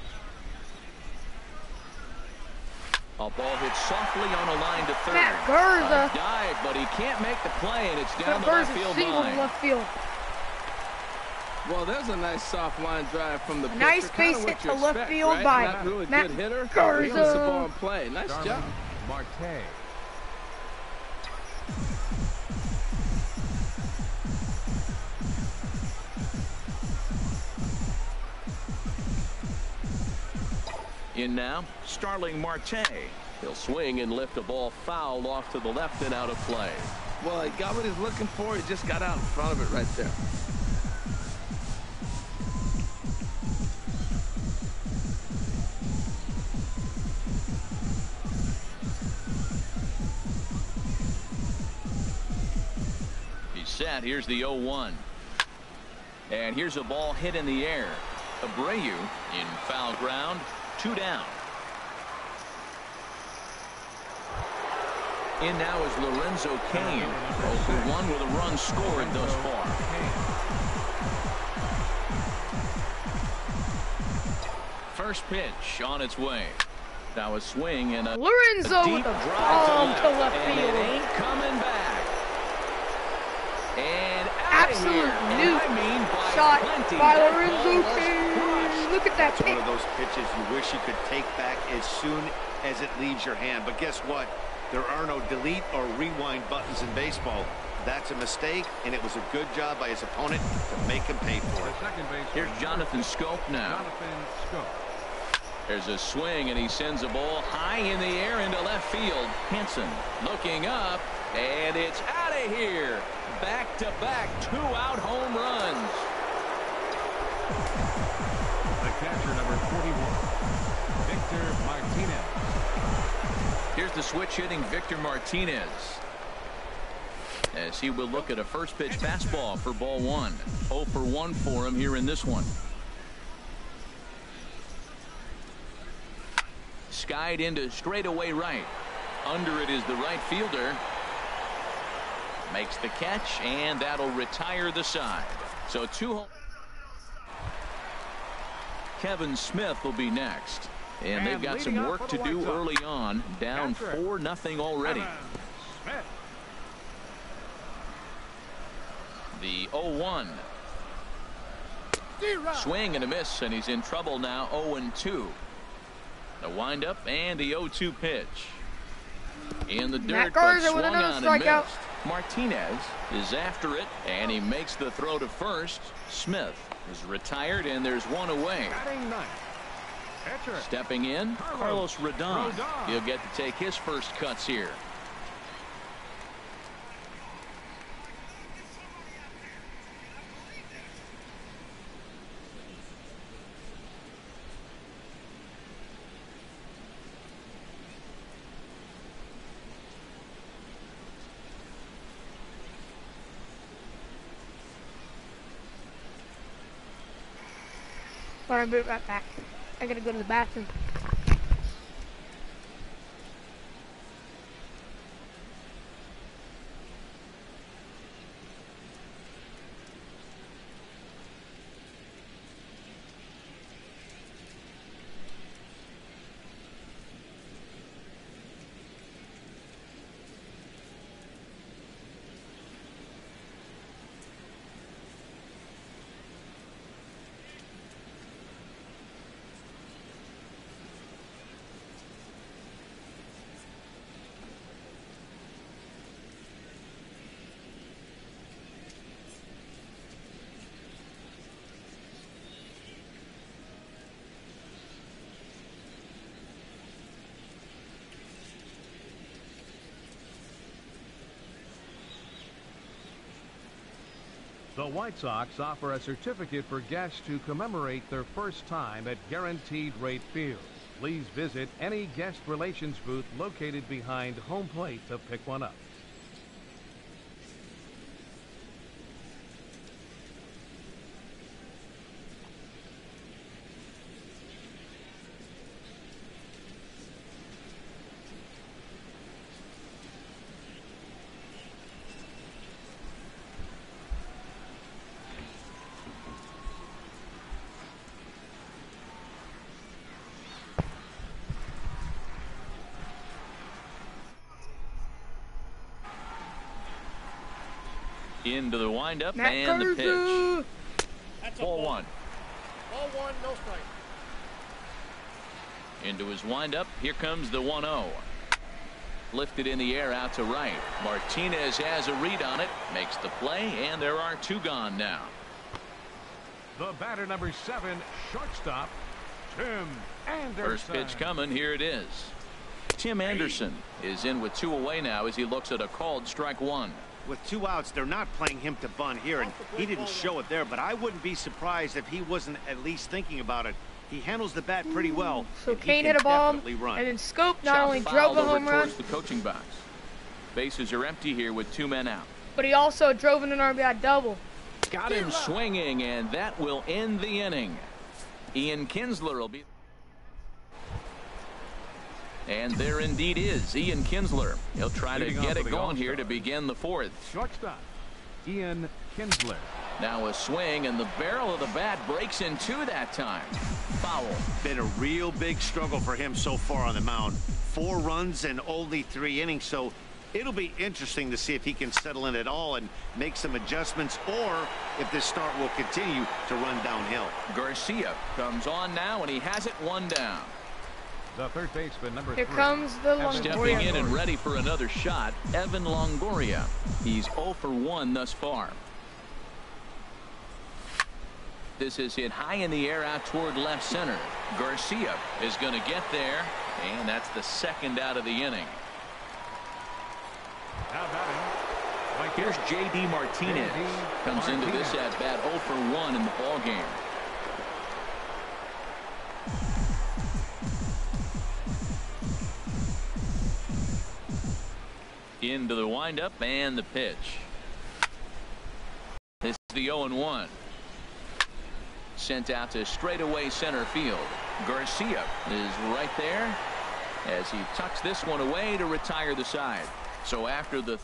A ball hit softly on a line to third. Matt Garza. A dive, but he can't make the play, and it's down the Garza left field single line. left field. Well, there's a nice soft line drive from the pitcher. Nice base hit to left field right? by Not really Matt good hitter. Garza. He gets the ball in play. Nice job. Marte. In now, Starling Marte. He'll swing and lift a ball foul off to the left and out of play. Well, he got what he's looking for. He just got out in front of it right there. He's set. Here's the 0-1. And here's a ball hit in the air. Abreu in foul ground. 2 down. In now is Lorenzo Cain. 0-for-1 with a run scored thus far. First pitch on its way. Now a swing and a Lorenzo deep with a drive bomb to left and field. it ain't coming back. And Absolute nuke shot by Lorenzo Cain. Look at that That's one pitch. of those pitches you wish you could take back as soon as it leaves your hand. But guess what? There are no delete or rewind buttons in baseball. That's a mistake, and it was a good job by his opponent to make him pay for it. Here's Jonathan Schoop now. Jonathan Schoop. There's a swing, and he sends a ball high in the air into left field. Henson looking up, and it's out of here. Back-to-back 2-out home runs. The catcher, number 41, Victor Martinez. Here's the switch hitting Victor Martinez, as he will look at a first pitch fastball for ball 1. 0-for-1 for him here in this one. skied into straightaway right. Under it is the right fielder. Makes the catch, and that'll retire the side. So Kevin Smith will be next. And they've got some work to do early on. Down 4-0 already. The 0-1. Swing and a miss, and he's in trouble now. 0-2. The windup and the 0-2 pitch. In the dirt, but swung on and missed. Martinez is after it, and he makes the throw to first. Smith is retired, and there's one away. Stepping in, Carlos Rodon. He'll get to take his first cuts here. I'll be right back. I gotta go to the bathroom. The White Sox offer a certificate for guests to commemorate their first time at Guaranteed Rate Field. Please visit any guest relations booth located behind home plate to pick one up. Into the windup and the pitch. Ball one. Ball one, no strike. Into his windup. Here comes the 1-0. Lifted in the air out to right. Martinez has a read on it. Makes the play, and there are two gone now. The batter, number 7, shortstop, Tim Anderson. First pitch coming. Here it is. Tim Anderson is in with 2 away now as he looks at a called strike 1. With 2 outs, they're not playing him to bunt here, and he didn't show it there, but I wouldn't be surprised if he wasn't at least thinking about it. He handles the bat pretty well. So Kane hit a bomb, and then Scope not only drove a home run, the coaching box. Bases are empty here with 2 men out. but he also drove in an RBI double. Got him swinging, and that will end the inning. Ian Kinsler will be. And there indeed is Ian Kinsler. He'll try to get it going here to begin the 4th. Shortstop, Ian Kinsler. Now a swing, and the barrel of the bat breaks in 2 that time. Foul. Been a real big struggle for him so far on the mound. 4 runs and only 3 innings, so it'll be interesting to see if he can settle in at all and make some adjustments, or if this start will continue to run downhill. Garcia comes on now, and he has it 1 down. The third baseman, number 3. Here comes the Longoria. Stepping in and ready for another shot, Evan Longoria. He's 0 for 1 thus far. This is hit high in the air out toward left center. Garcia is going to get there, and that's the 2nd out of the inning. Here's J.D. Martinez. Comes into this at bat 0 for 1 in the ball game. Into the windup and the pitch. This is the 0-1. Sent out to straightaway center field. Garcia is right there, as he tucks this one away to retire the side. So after the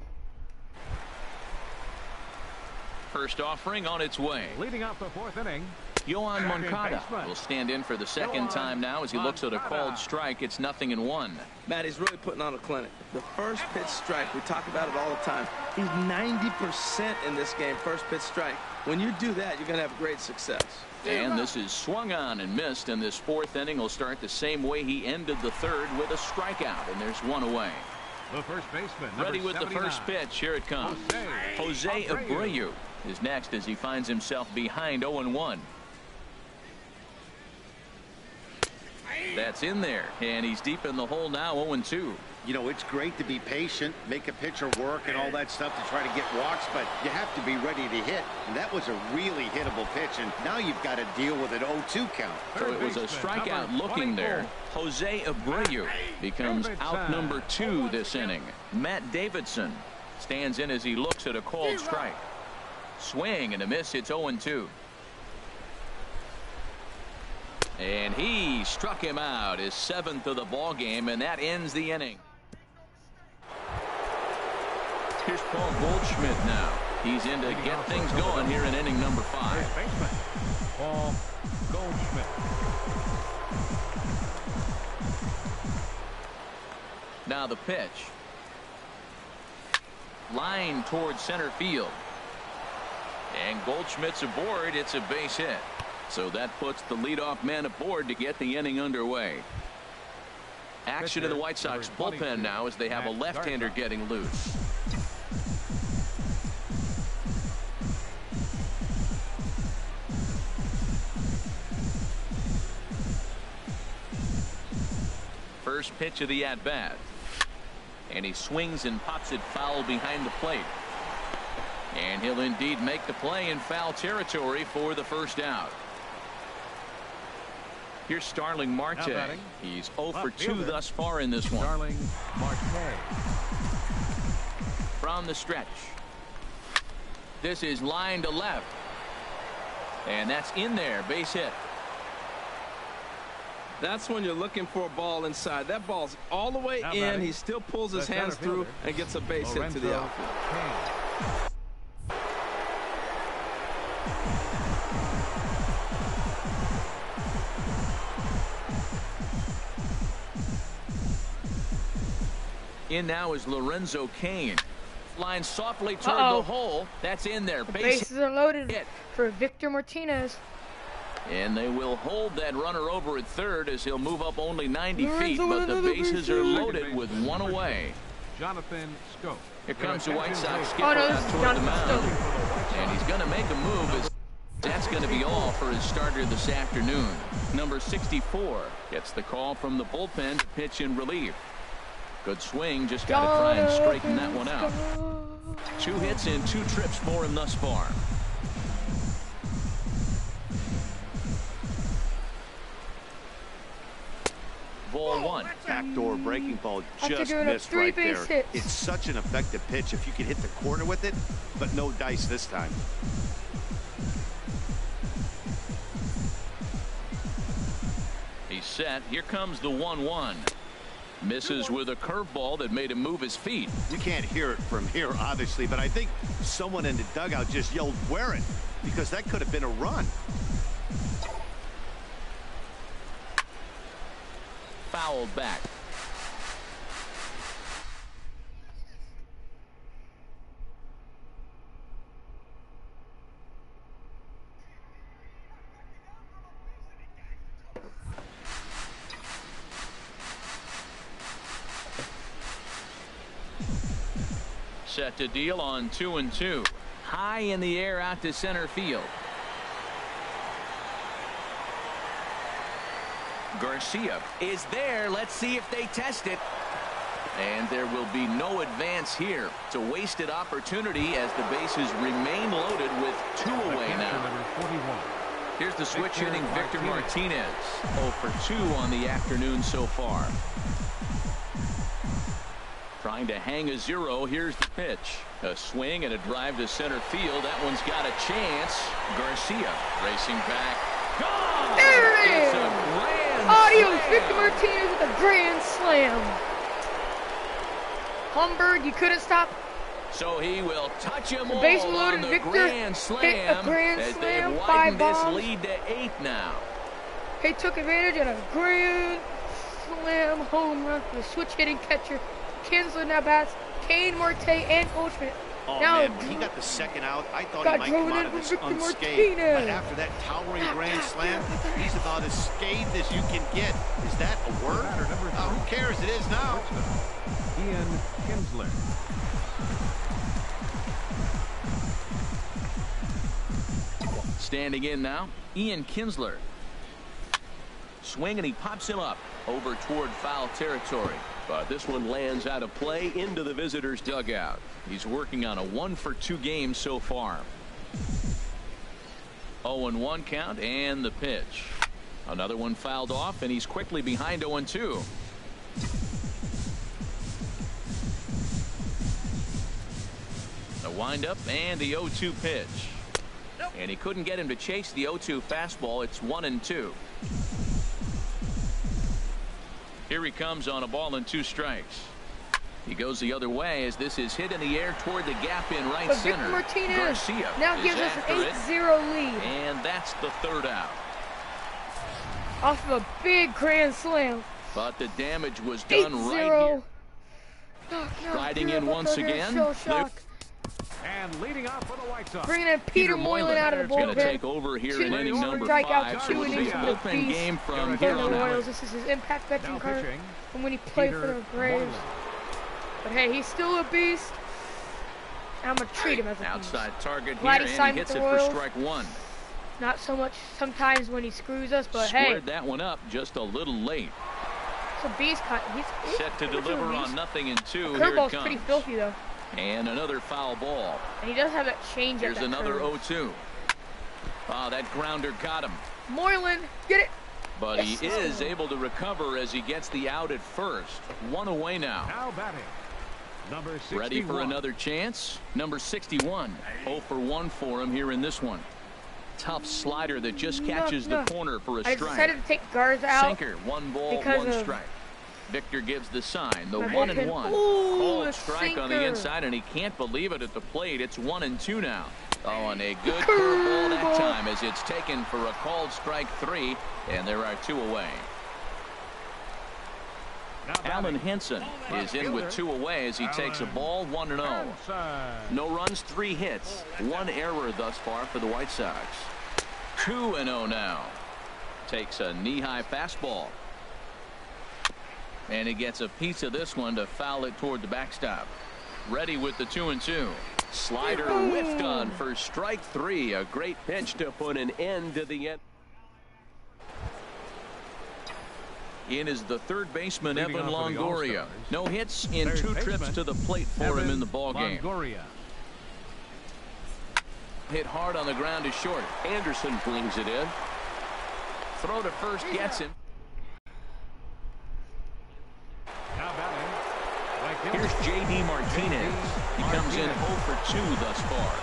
first offering on its way. Leading off the fourth inning, Yoan Moncada will stand in for the second time now as he looks at a called strike. It's 0-1. Matt, he's really putting on a clinic. The first pitch strike, we talk about it all the time. He's 90% in this game, first pitch strike. When you do that, you're going to have great success. And this is swung on and missed, and this fourth inning will start the same way he ended the third with a strikeout, and there's one away. The first baseman, ready with 79. The first pitch. Here it comes. Jose Abreu is next as he finds himself behind 0-1. That's in there, and he's deep in the hole now, 0-2. You know, it's great to be patient, make a pitcher work and all that stuff to try to get walks, but you have to be ready to hit. And that was a really hittable pitch, and now you've got to deal with an 0-2 count. So it was a strikeout looking there. Jose Abreu becomes out number 2 this inning. Matt Davidson stands in as he looks at a called strike. Swing and a miss. It's 0-2. And he struck him out, his 7th of the ball game, and that ends the inning. Here's Paul Goldschmidt now. He's in to get things going here in inning number 5. Paul Goldschmidt. Now the pitch. Line towards center field. And Goldschmidt's aboard. It's a base hit. So that puts the leadoff man aboard to get the inning underway. Action in the White Sox bullpen now as they have a left-hander getting loose. First pitch of the at-bat. And he swings and pops it foul behind the plate. And he'll indeed make the play in foul territory for the first out. Here's Starling Marte. He's 0 for 2 thus far in this one. Starling Marte. From the stretch. This is line to left. And that's in there. Base hit. That's when you're looking for a ball inside. That ball's all the way in. He still pulls his hands through and gets a base hit to the outfield. In now is Lorenzo Cain. Line softly toward the hole. That's in there. The bases are loaded for Victor Martinez. And they will hold that runner over at third as he'll move up only 90 feet, but the bases are loaded with one away. Jonathan Schoop. Here comes the White Sox skipper out toward the mound. And he's going to make a move as that's going to be all for his starter this afternoon. Number 64 gets the call from the bullpen to pitch in relief. Good swing, just got to try and straighten that one out. 2 hits and 2 trips for him thus far. Ball 1. Backdoor breaking ball just missed right there. Hits. It's such an effective pitch if you can hit the corner with it, but no dice this time. He's set. Here comes the 1-1. Misses with a curveball that made him move his feet. You can't hear it from here, obviously, but I think someone in the dugout just yelled, "Wear it," because that could have been a run. Fouled back. Set to deal on 2-2. High in the air out to center field. Garcia is there. Let's see if they test it. And there will be no advance here. It's a wasted opportunity as the bases remain loaded with 2 away now. Here's the switch hitting Victor Martinez. 0 for 2 on the afternoon so far. Trying to hang a 0. Here's the pitch. A swing and a drive to center field. That one's got a chance. Garcia racing back. Gone! There it is! It's a grand Adios, Victor Martinez with a grand slam. Humberg, you couldn't stop. So he will touch him all Base on loaded the Victor grand slam, hit a grand as slam, they've 5 widened this bombs. lead to 8 now. He took advantage of a grand slam home run for the switch hitting catcher. Kinsler now bats Kane, Marte, and Goldschmidt. Oh, now man, when he got the second out, I thought he got might come driven out in of from this Victor unscathed. Martinez. But after that towering grand slam, he's about as scathed as you can get. Is that a word? Who cares? It is now. Ian Kinsler. Standing in now, Ian Kinsler. Swing, and he pops him up over toward foul territory. But this one lands out of play into the visitors' dugout. He's working on a 1-for-2 game so far. 0-1 count, and the pitch. Another one fouled off, and he's quickly behind 0-2. The windup and the 0-2 pitch. And he couldn't get him to chase the 0-2 fastball. It's 1-2. Here he comes on a ball and 2 strikes. He goes the other way as this is hit in the air toward the gap in right But center. Victor Martinez Garcia now gives us an 8-0 lead. And that's the 3rd out. Off of a big grand slam. But the damage was done right here. Riding in once again, Luke. And leading off for the White Sox. Bringing in Peter Moylan out of the Going to bullpen. take over here 2 in inning number strikeouts, 5. 2 So it'll innings be a from the bullpen beast game from for here the on out. Royals. This is his impact Now veteran card pitching, from when he played for the Braves. But hey, he's still a beast. I'm going to treat him as a beast. Outside target Glad here, he and signed he with hits the it for Royals. strike 1. Not so much sometimes when he screws us, but hey, Squared that one up just a little late. it's a beast. He's Set to deliver on nothing in 2. Here it Curveball's comes. pretty filthy though. And another foul ball. And he does have that change Here's that another curve. 0-2. Oh, that grounder got him. Moylan, get it. But he is able to recover as he gets the out at first. 1 away now. Now batting. Number 61. Ready for another chance. Number 61. 0-for-1 for him here in this one. Tough slider that just catches the corner for a I strike. decided to take Garza out. Sinker, 1 ball, 1 strike. Victor gives the sign. The 1-1. Called strike on the inside, and he can't believe it at the plate. It's 1-2 now. Oh, and a good curveball that time as it's taken for a called strike 3, and there are 2 away. Alan Henson is in with 2 away as he takes a ball 1-0. No runs, 3 hits, 1 error thus far for the White Sox. 2-0 now. Takes a knee-high fastball. And he gets a piece of this one to foul it toward the backstop. Ready with the 2-2. Slider whiffed on for strike 3. A great pitch to put an end to the end. In is the 3rd baseman, Evan Longoria. No hits in 2 trips to the plate for him in the ballgame. Hit hard on the ground is short. Anderson brings it in. Throw to first gets him. Here's J.D. Martinez. He comes in 0-for-2 thus far.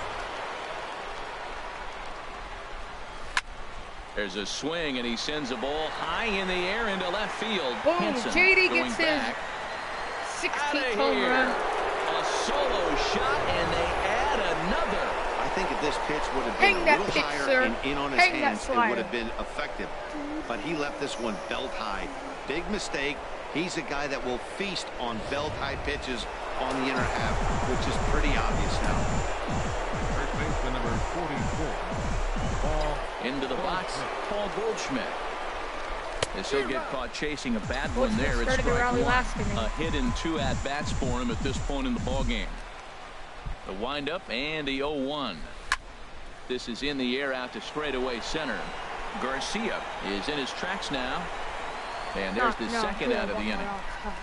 There's a swing, and he sends a ball high in the air into left field. Boom! J.D. gets his 16th home run. A solo shot, and they add another. I think if this pitch would have been a little higher and in on his hands, it would have been effective. But he left this one belt high. Big mistake. He's a guy that will feast on belt-high pitches on the inner half, which is pretty obvious now. First baseman number 44. Paul into the box. Paul Goldschmidt. As he'll get caught chasing a bad one there. It's strike 1. A hit in 2 at-bats for him at this point in the ballgame. The windup and the 0-1. This is in the air out to straightaway center. Garcia is in his tracks now. And there's the second out of the inning.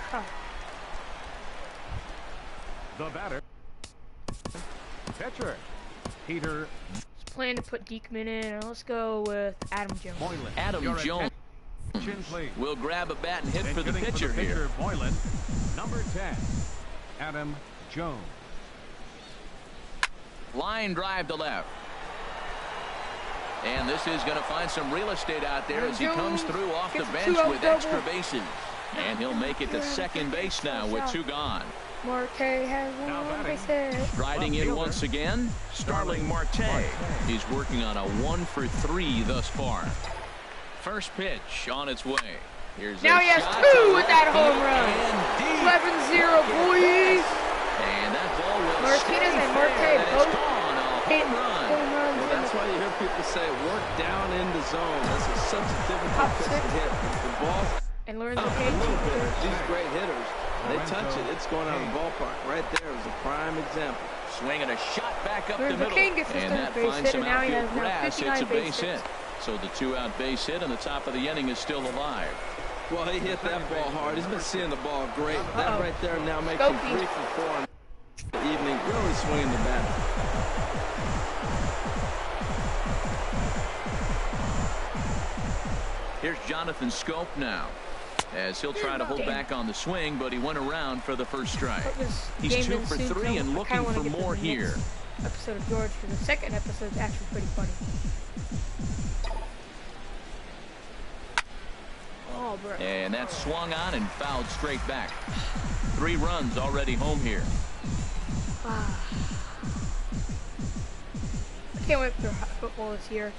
The batter. Pitcher. Peter. Just plan to put Diekman in. Let's go with Adam Jones. Moylan. Adam Jones will grab a bat and hit for the pitcher here. Moylan. Number 10. Adam Jones. Line drive to left. And this is going to find some real estate out there as he comes through off the bench with extra bases. And he'll make it to second base now with 2 gone. Marte has one base hit. Riding in once again, Starling Marte. He's working on a 1 for 3 thus far. First pitch on its way. Here's now he has 2 with that home run. 11-0, boys. And that ball will Martinez and Marte both hit home runs. Well, that's why you hear people say work down in the zone. This is such a difficult pitch to hit. The ball and learn the game. These great hitters, they touch it, it's going out of the ballpark. Right there is a prime example. Swinging a shot back up the middle, and that finds some outfield grass. It's a base hit. So the 2-out base hit on the top of the inning is still alive. Well, he hit that ball hard. He's been seeing the ball great. That right there now makes him 3 for 4 in the evening. Really swinging the bat. Here's Jonathan Schoop now, as he'll try to hold back on the swing, but he went around for the first strike. He's 2 for 3 and looking for more here. Episode of George, for the second episode is actually pretty funny. Oh, bro. And that's swung on and fouled straight back. 3 runs already home here. Wow. I can't wait for football this year.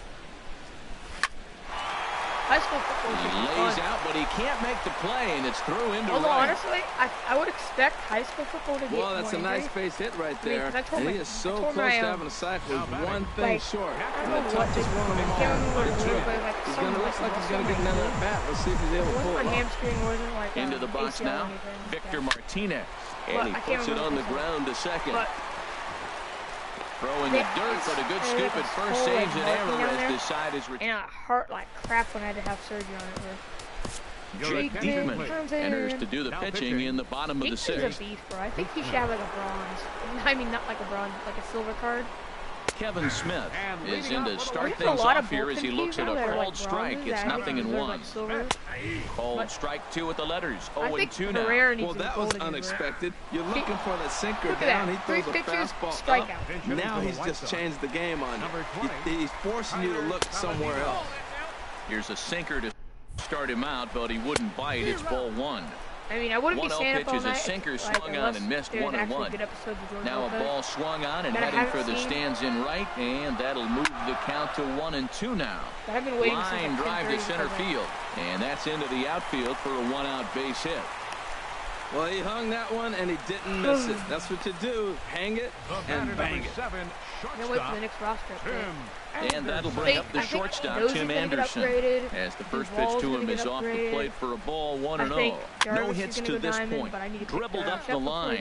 High school football is He lays out, but he can't make the play, and it's through into Although, right. honestly, I would expect high school football to get Well, that's a nice base hit right there. And he is so close to having a cycle. He's one thing short. And the touch is one of them all. He's going to look like he's going to get another at bat. Let's see if he's able to pull it off. Into the box now, Victor Martinez. And he puts it on the ground to second. Throwing the dirt, but a good scoop at first saves an error as this side is retired. And it hurt like crap when I had to have surgery on it. Jake Diekman enters to do the pitching in the bottom of the 6th. He's a beast, bro. I think he should have like a bronze. I mean, not like a bronze, like a silver card. Kevin Smith is in to start things off here as he looks at a called strike. It's 0-1. Called strike 2 with the letters. 0-2 now. Well, that was unexpected. You're looking for the sinker down. He throws a fastball up. Now he's just changed the game on you. He's forcing you to look somewhere else. Here's a sinker to start him out, but he wouldn't bite. It's ball 1. I mean, I wouldn't be staying up all night. 1-0 pitch is a sinker swung on and missed 1-1. Now a ball swung on and heading for the stands in right, and that'll move the count to 1-2 now. Line drive to center field, and that's into the outfield for a 1-out base hit. Well, he hung that one and he didn't miss it. That's what you do. Hang it and bang it. Can't wait for the next roster. And that'll bring up the shortstop, Tim Anderson, as the first pitch to him is off the plate for a ball 1-0. No hits to this point. Dribbled up the line.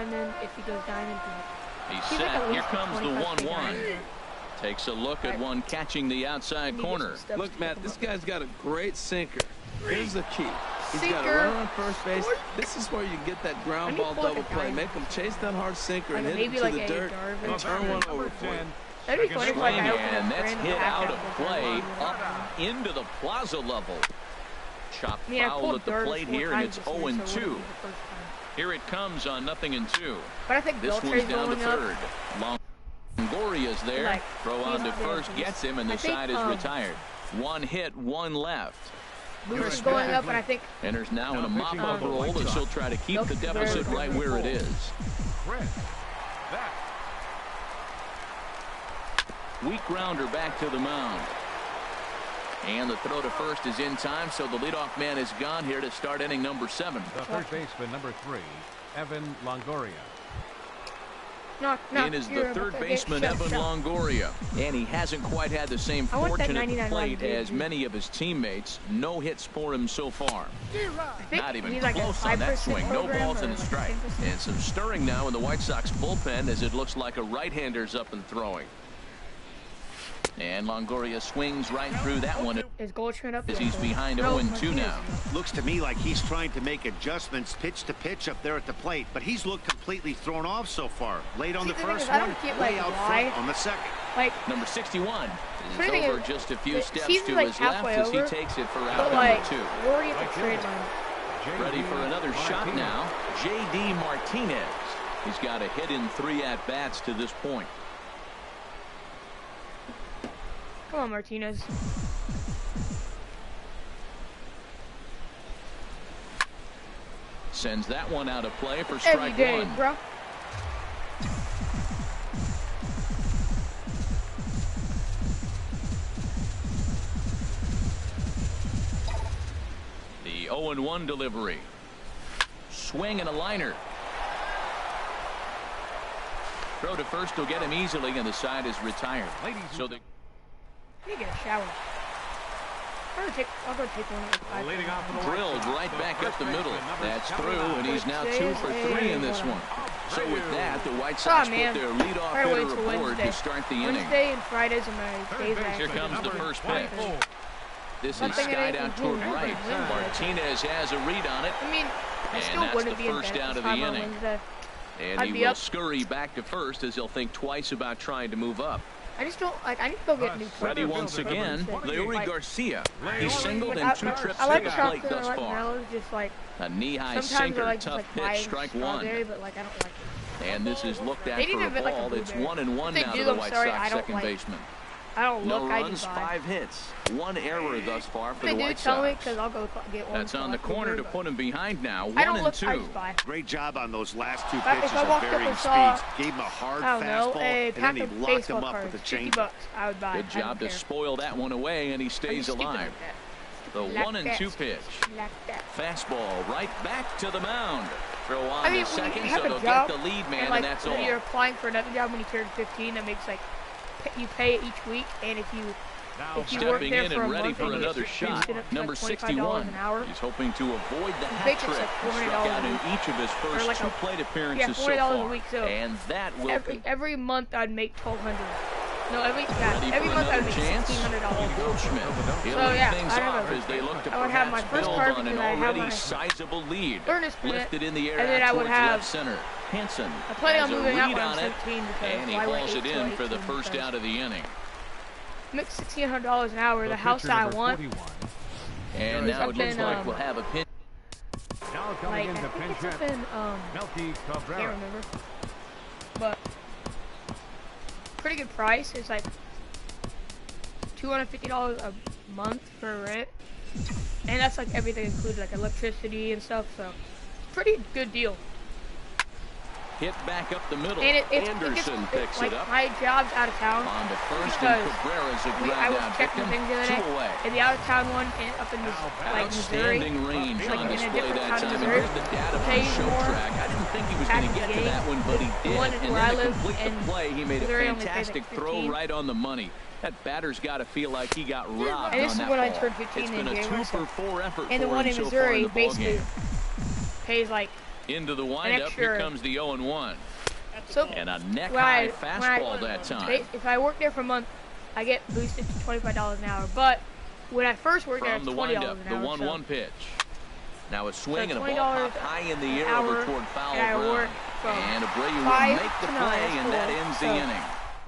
He's set. Here comes the 1-1. Takes a look at one catching the outside corner. Look, Matt, this guy's got a great sinker. Here's the key. He's got a run on first base. This is where you get that ground ball double play. Make him chase that hard sinker and hit it to the dirt and turn one over for you. That'd be funny if I and that's hit out of play up into the plaza level. Chopped foul at the plate here, and it's 0-2. Here it comes on 0-2. But I think this one's down to third. Longoria's there. Throw on to first, gets him, and the side is retired. 1 hit, 1 left. Boomer's going up, and I think enters now in a mop-up role as he'll try to keep the deficit right where it is. Weak grounder back to the mound. And the throw to first is in time, so the leadoff man is gone here to start inning number 7. The third baseman, number 3, Evan Longoria. In is the third baseman, Evan Longoria. And he hasn't quite had the same fortune at the plate as many of his teammates. No hits for him so far. Not even close on that swing. No balls and a strike. And some stirring now in the White Sox bullpen as it looks like a right-hander's up and throwing. And Longoria swings right through that one as he's behind 0-2 now. Looks to me like he's trying to make adjustments pitch to pitch up there at the plate, but he's looked completely thrown off so far. Late on the first one, way out front on the second. Number 61 is over just a few steps to his left as he takes it for out number 2. Ready for another shot now, J.D. Martinez. He's got a hit in 3 at-bats to this point. Come on, Martinez. Sends that one out of play for strike one. Bro. The 0-1 delivery. Swing and a liner. Throw to first will get him easily, and the side is retired. So the. I need to get a shower. I'll go take one. Drilled right back up the middle. That's through, and he's now 2 for 3 in this one. So with that, the White Sox put their leadoff hitter aboard to start the inning. Wednesday and Fridays are my days. Here comes the first pitch. This is skied out toward right. Martinez has a read on it. I mean, I still wouldn't be in bed. First out of the inning. And he will scurry back to first as he'll think twice about trying to move up. I just don't like. I need to go get new. Ready once again, Leury Garcia. He's singled in 2 trips to the plate thus far. Just like a knee-high sinker, tough pitch, strike one. But like I don't like it. And this is looked at for a ball. It's 1-1 now to the White Sox second baseman. I don't look. No runs, 5 hits, 1 error thus far for the White Sox. Tell me because I'll go get one. That's on the corner to put him behind now. 1-2. Great job on those last 2 pitches of varying speeds. Gave him a hard fastball, and then he locked him up with a changeup. Good job to spoil that one away, and he stays alive. The 1-2 pitch. Fastball right back to the mound. Throw on to second, so they'll get the lead man, and that's all. You're applying for another job when you turn 15. That makes like you pay it each week, and if you work there in for and a ready month, for another shot. Number 61. He's hoping to avoid the hat trick. Struck out in each of his first 2 plate appearances so far. A week, so and that will every month I'd make $1,200. No, every month I'd make $1,600. So yeah, I would have my first card because I have my sizable lead. Lifted in the air, and then I would have left center. Henson I plan on moving out when I'm 17 and he hauls it in for the first out of the inning. Make $1,600 an hour, the house I want. And now it looks like we'll have a pitch. Like, I think it's been, can't remember. But, pretty good price. It's like $250 a month for rent. And that's like everything included, like electricity and stuff, so pretty good deal. Hit back up the middle. And Anderson picks it up. My job's out of town. On the first, and Cabrera's a ground out checking things the other day. And the out of town one up in Missouri. Outstanding range on display that time. And here's the data from Show Track. I didn't think he was going to get to that one, but he did. And then to complete the play, he made a fantastic throw right on the money. That batter's got to feel like he got robbed and this on that is when ball. I turned 15 it's been a 2 for 4 effort and the for one him in so Missouri far in the basically pays like into the windup. Here comes the 0-1. So and a neck-high fastball that time. If I work there for a month, I get boosted to $25 an hour. But when I first worked there, it's $20 an hour. The 1-1 pitch. Now a swing and a ball popped high in the air over toward foul ground. And Abreu will make the play, and that ends the inning.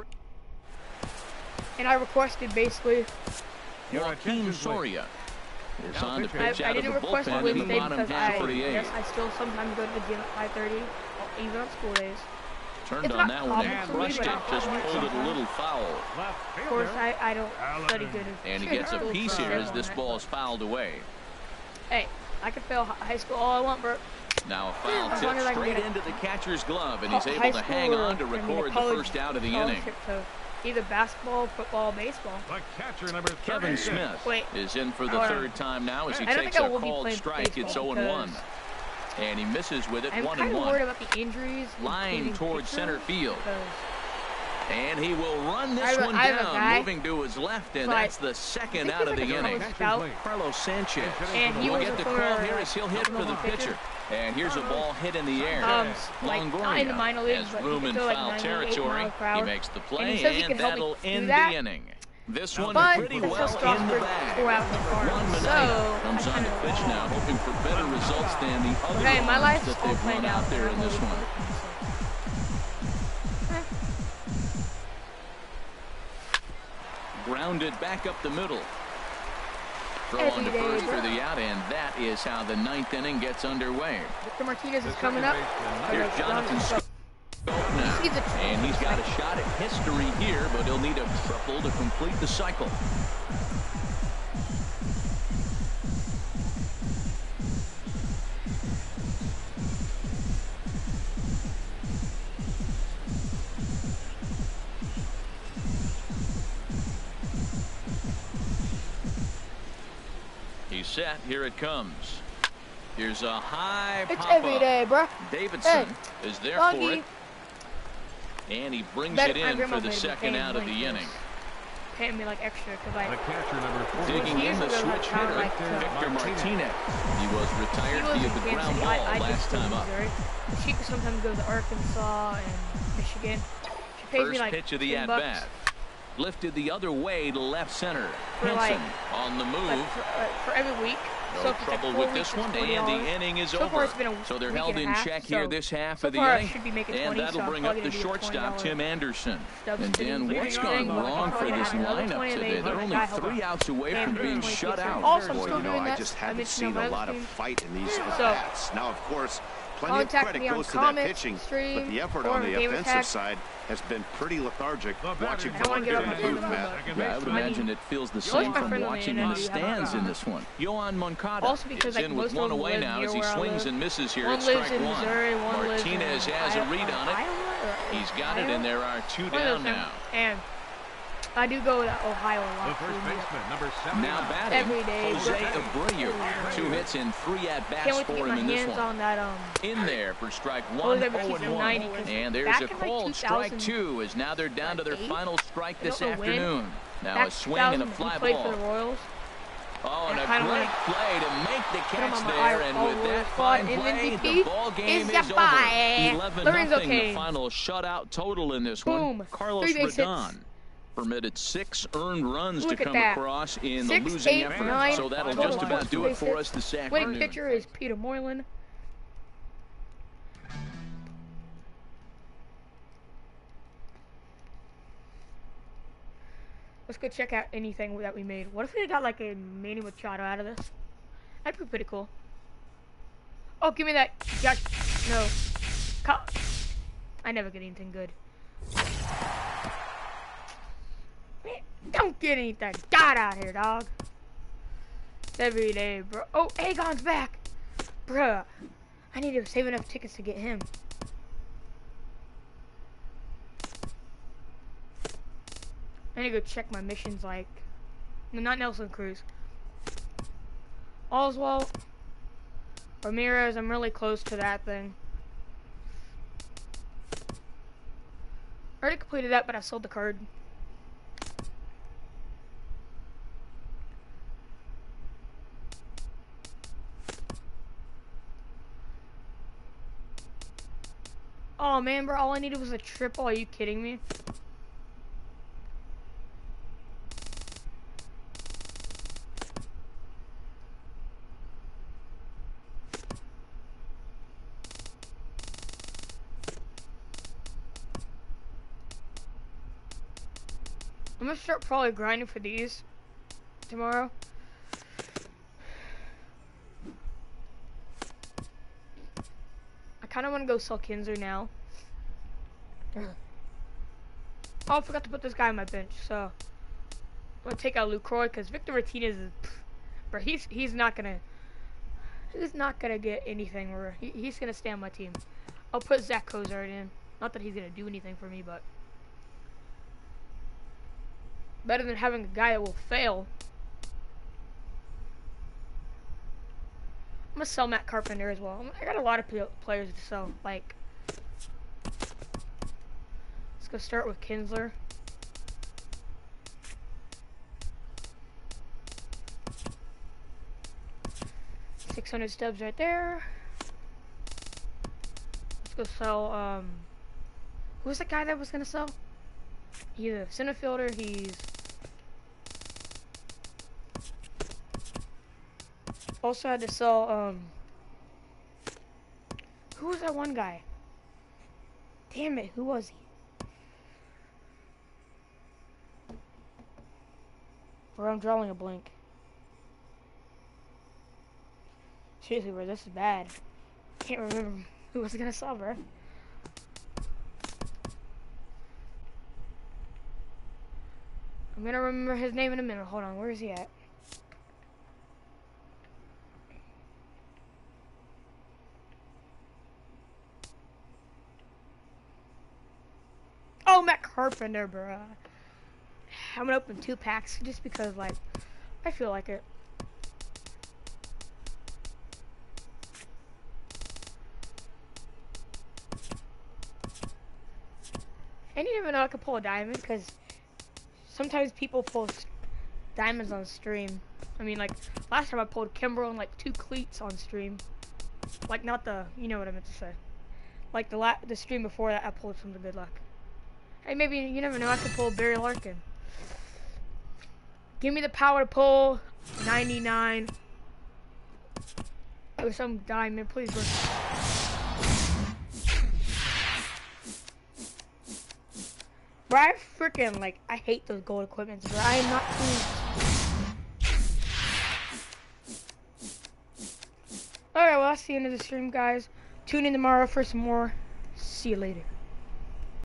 And I requested basically Joaquin Soria is on to pitch out of the bullpen in the bottom half of the 8th. Yes, I still sometimes go to the gym at 5:30, even on school days. Turned on that one and crushed it, just pulled it a little foul. Of course, I don't study good. And he gets a piece here as this ball is fouled away. Hey, I can fail high school all I want, bro. Now a foul tip straight into the catcher's glove, and he's able to hang on to record the first out of the inning. Either basketball, football, baseball. Kevin Smith is in for the 3rd time now as he takes a called strike. It's 0-1. And he misses with it, 1-1. I'm kind of worried about the injuries. Line towards center field. And he will run this one down, moving to his left, and that's the 2nd out of the inning. Carlos Sanchez will get the call here as he'll hit for the pitcher. And here's a ball hit in the air. Longoria has room in foul territory. He makes the play, and that'll end the inning. This one pretty well in the bag. Juan Minaya comes on to pitch now, hoping for better results than the other ones that they've run out there in this one. Grounded back up the middle. Throw on to first for the out, and that is how the 9th inning gets underway. Victor Martinez is coming up. Here's Jonathan Scope now. And he's got a shot at history here, but he'll need a triple to complete the cycle. He's set. Here it comes. Here's a high pop-up. It's every day, bro. Davidson is there for it. And he brings it in for the second out of the inning. Paying me like extra because I digging in the switch hitter, Victor Martinez. He was retired via the ground ball last time up. She could sometimes go to Arkansas and Michigan. She pays me like first pitch of the at-bat. Lifted the other way to left center. Henson on the move. For every week. No trouble with this one, and the inning is over. So they're held in check here this half of the inning, and that'll bring up the shortstop, Tim Anderson. And Dan, what's gone wrong for this lineup today? They're only 3 outs away from being shut out. Boy, you know, I just haven't seen a lot of fight in these at-bats. Now, of course, plenty of credit goes to that pitching, but the effort on the offensive side has been pretty lethargic. Watching Victor improve, Matt. Yeah, I would imagine it feels the same from watching in the stands in this one. Yohan Moncada is in with 1 away now as he swings and misses here at strike 1. Martinez has a read on it. He's got it, and there are 2 down now. And I do go to Ohio a lot. The first baseman, number 7. Now batting, Jose Abreu. 2 hits and 3 at-bats for him in this one. In there for strike 1, 0-1. And there's a called strike 2 as now they're down to their final strike this afternoon. Now a swing and a fly ball. Oh, and a great play to make the catch there, and with that fine play, the ball game is over. 11-0, the final shutout total in this one. Carlos Rodon permitted 6 earned runs to come across in the losing effort, so that'll just about do it for us this afternoon. Winning pitcher is Peter Moylan. Let's go check out anything that we made. What if we got like a Manny Machado out of this? That'd be pretty cool. Oh, give me that. No. I never get anything good. Don't get anything. Got out here, dog. It's every day, bro. Oh, Agon's back. Bruh. I need to save enough tickets to get him. I need to go check my missions, like... No, not Nelson Cruz. Oswald. Ramirez, I'm really close to that thing. I already completed that, but I sold the card. Oh man, bro, all I needed was a triple. Are you kidding me? I'm gonna start probably grinding for these tomorrow. I kind of want to go sell Kinzer now. Oh, I forgot to put this guy on my bench, so I'm gonna take out Lucroy because Victor Martinez is, bro. He's not gonna get anything. Where he's gonna stay on my team. I'll put Zach Cozart in. Not that he's gonna do anything for me, but better than having a guy that will fail. I'm gonna sell Matt Carpenter as well. I got a lot of players to sell. Like, let's go start with Kinsler. $600 stubs right there. Let's go sell. Who was the guy that was gonna sell? He's a center fielder. He's also had to sell, who was that one guy? Damn it, who was he? Bro, I'm drawing a blank. Seriously, bro, this is bad. Can't remember who was gonna sell, bro. I'm gonna remember his name in a minute. Hold on, where is he at? Oh, Matt Carpenter, bruh. I'm gonna open 2 packs just because, like, I feel like it. I didn't even know I could pull a diamond because sometimes people pull diamonds on stream. I mean, like, last time I pulled Kimbrel and, like, 2 cleats on stream. Like, not the, you know what I meant to say. Like, the stream before that, I pulled some of the good luck. Hey, maybe, you never know, I could pull Barry Larkin. Give me the power to pull 99. Or some diamond, please, bro. Bro, I freaking, like, I hate those gold equipments, bro. I am not pleased. Alright, well, that's the end of the stream, guys. Tune in tomorrow for some more. See you later.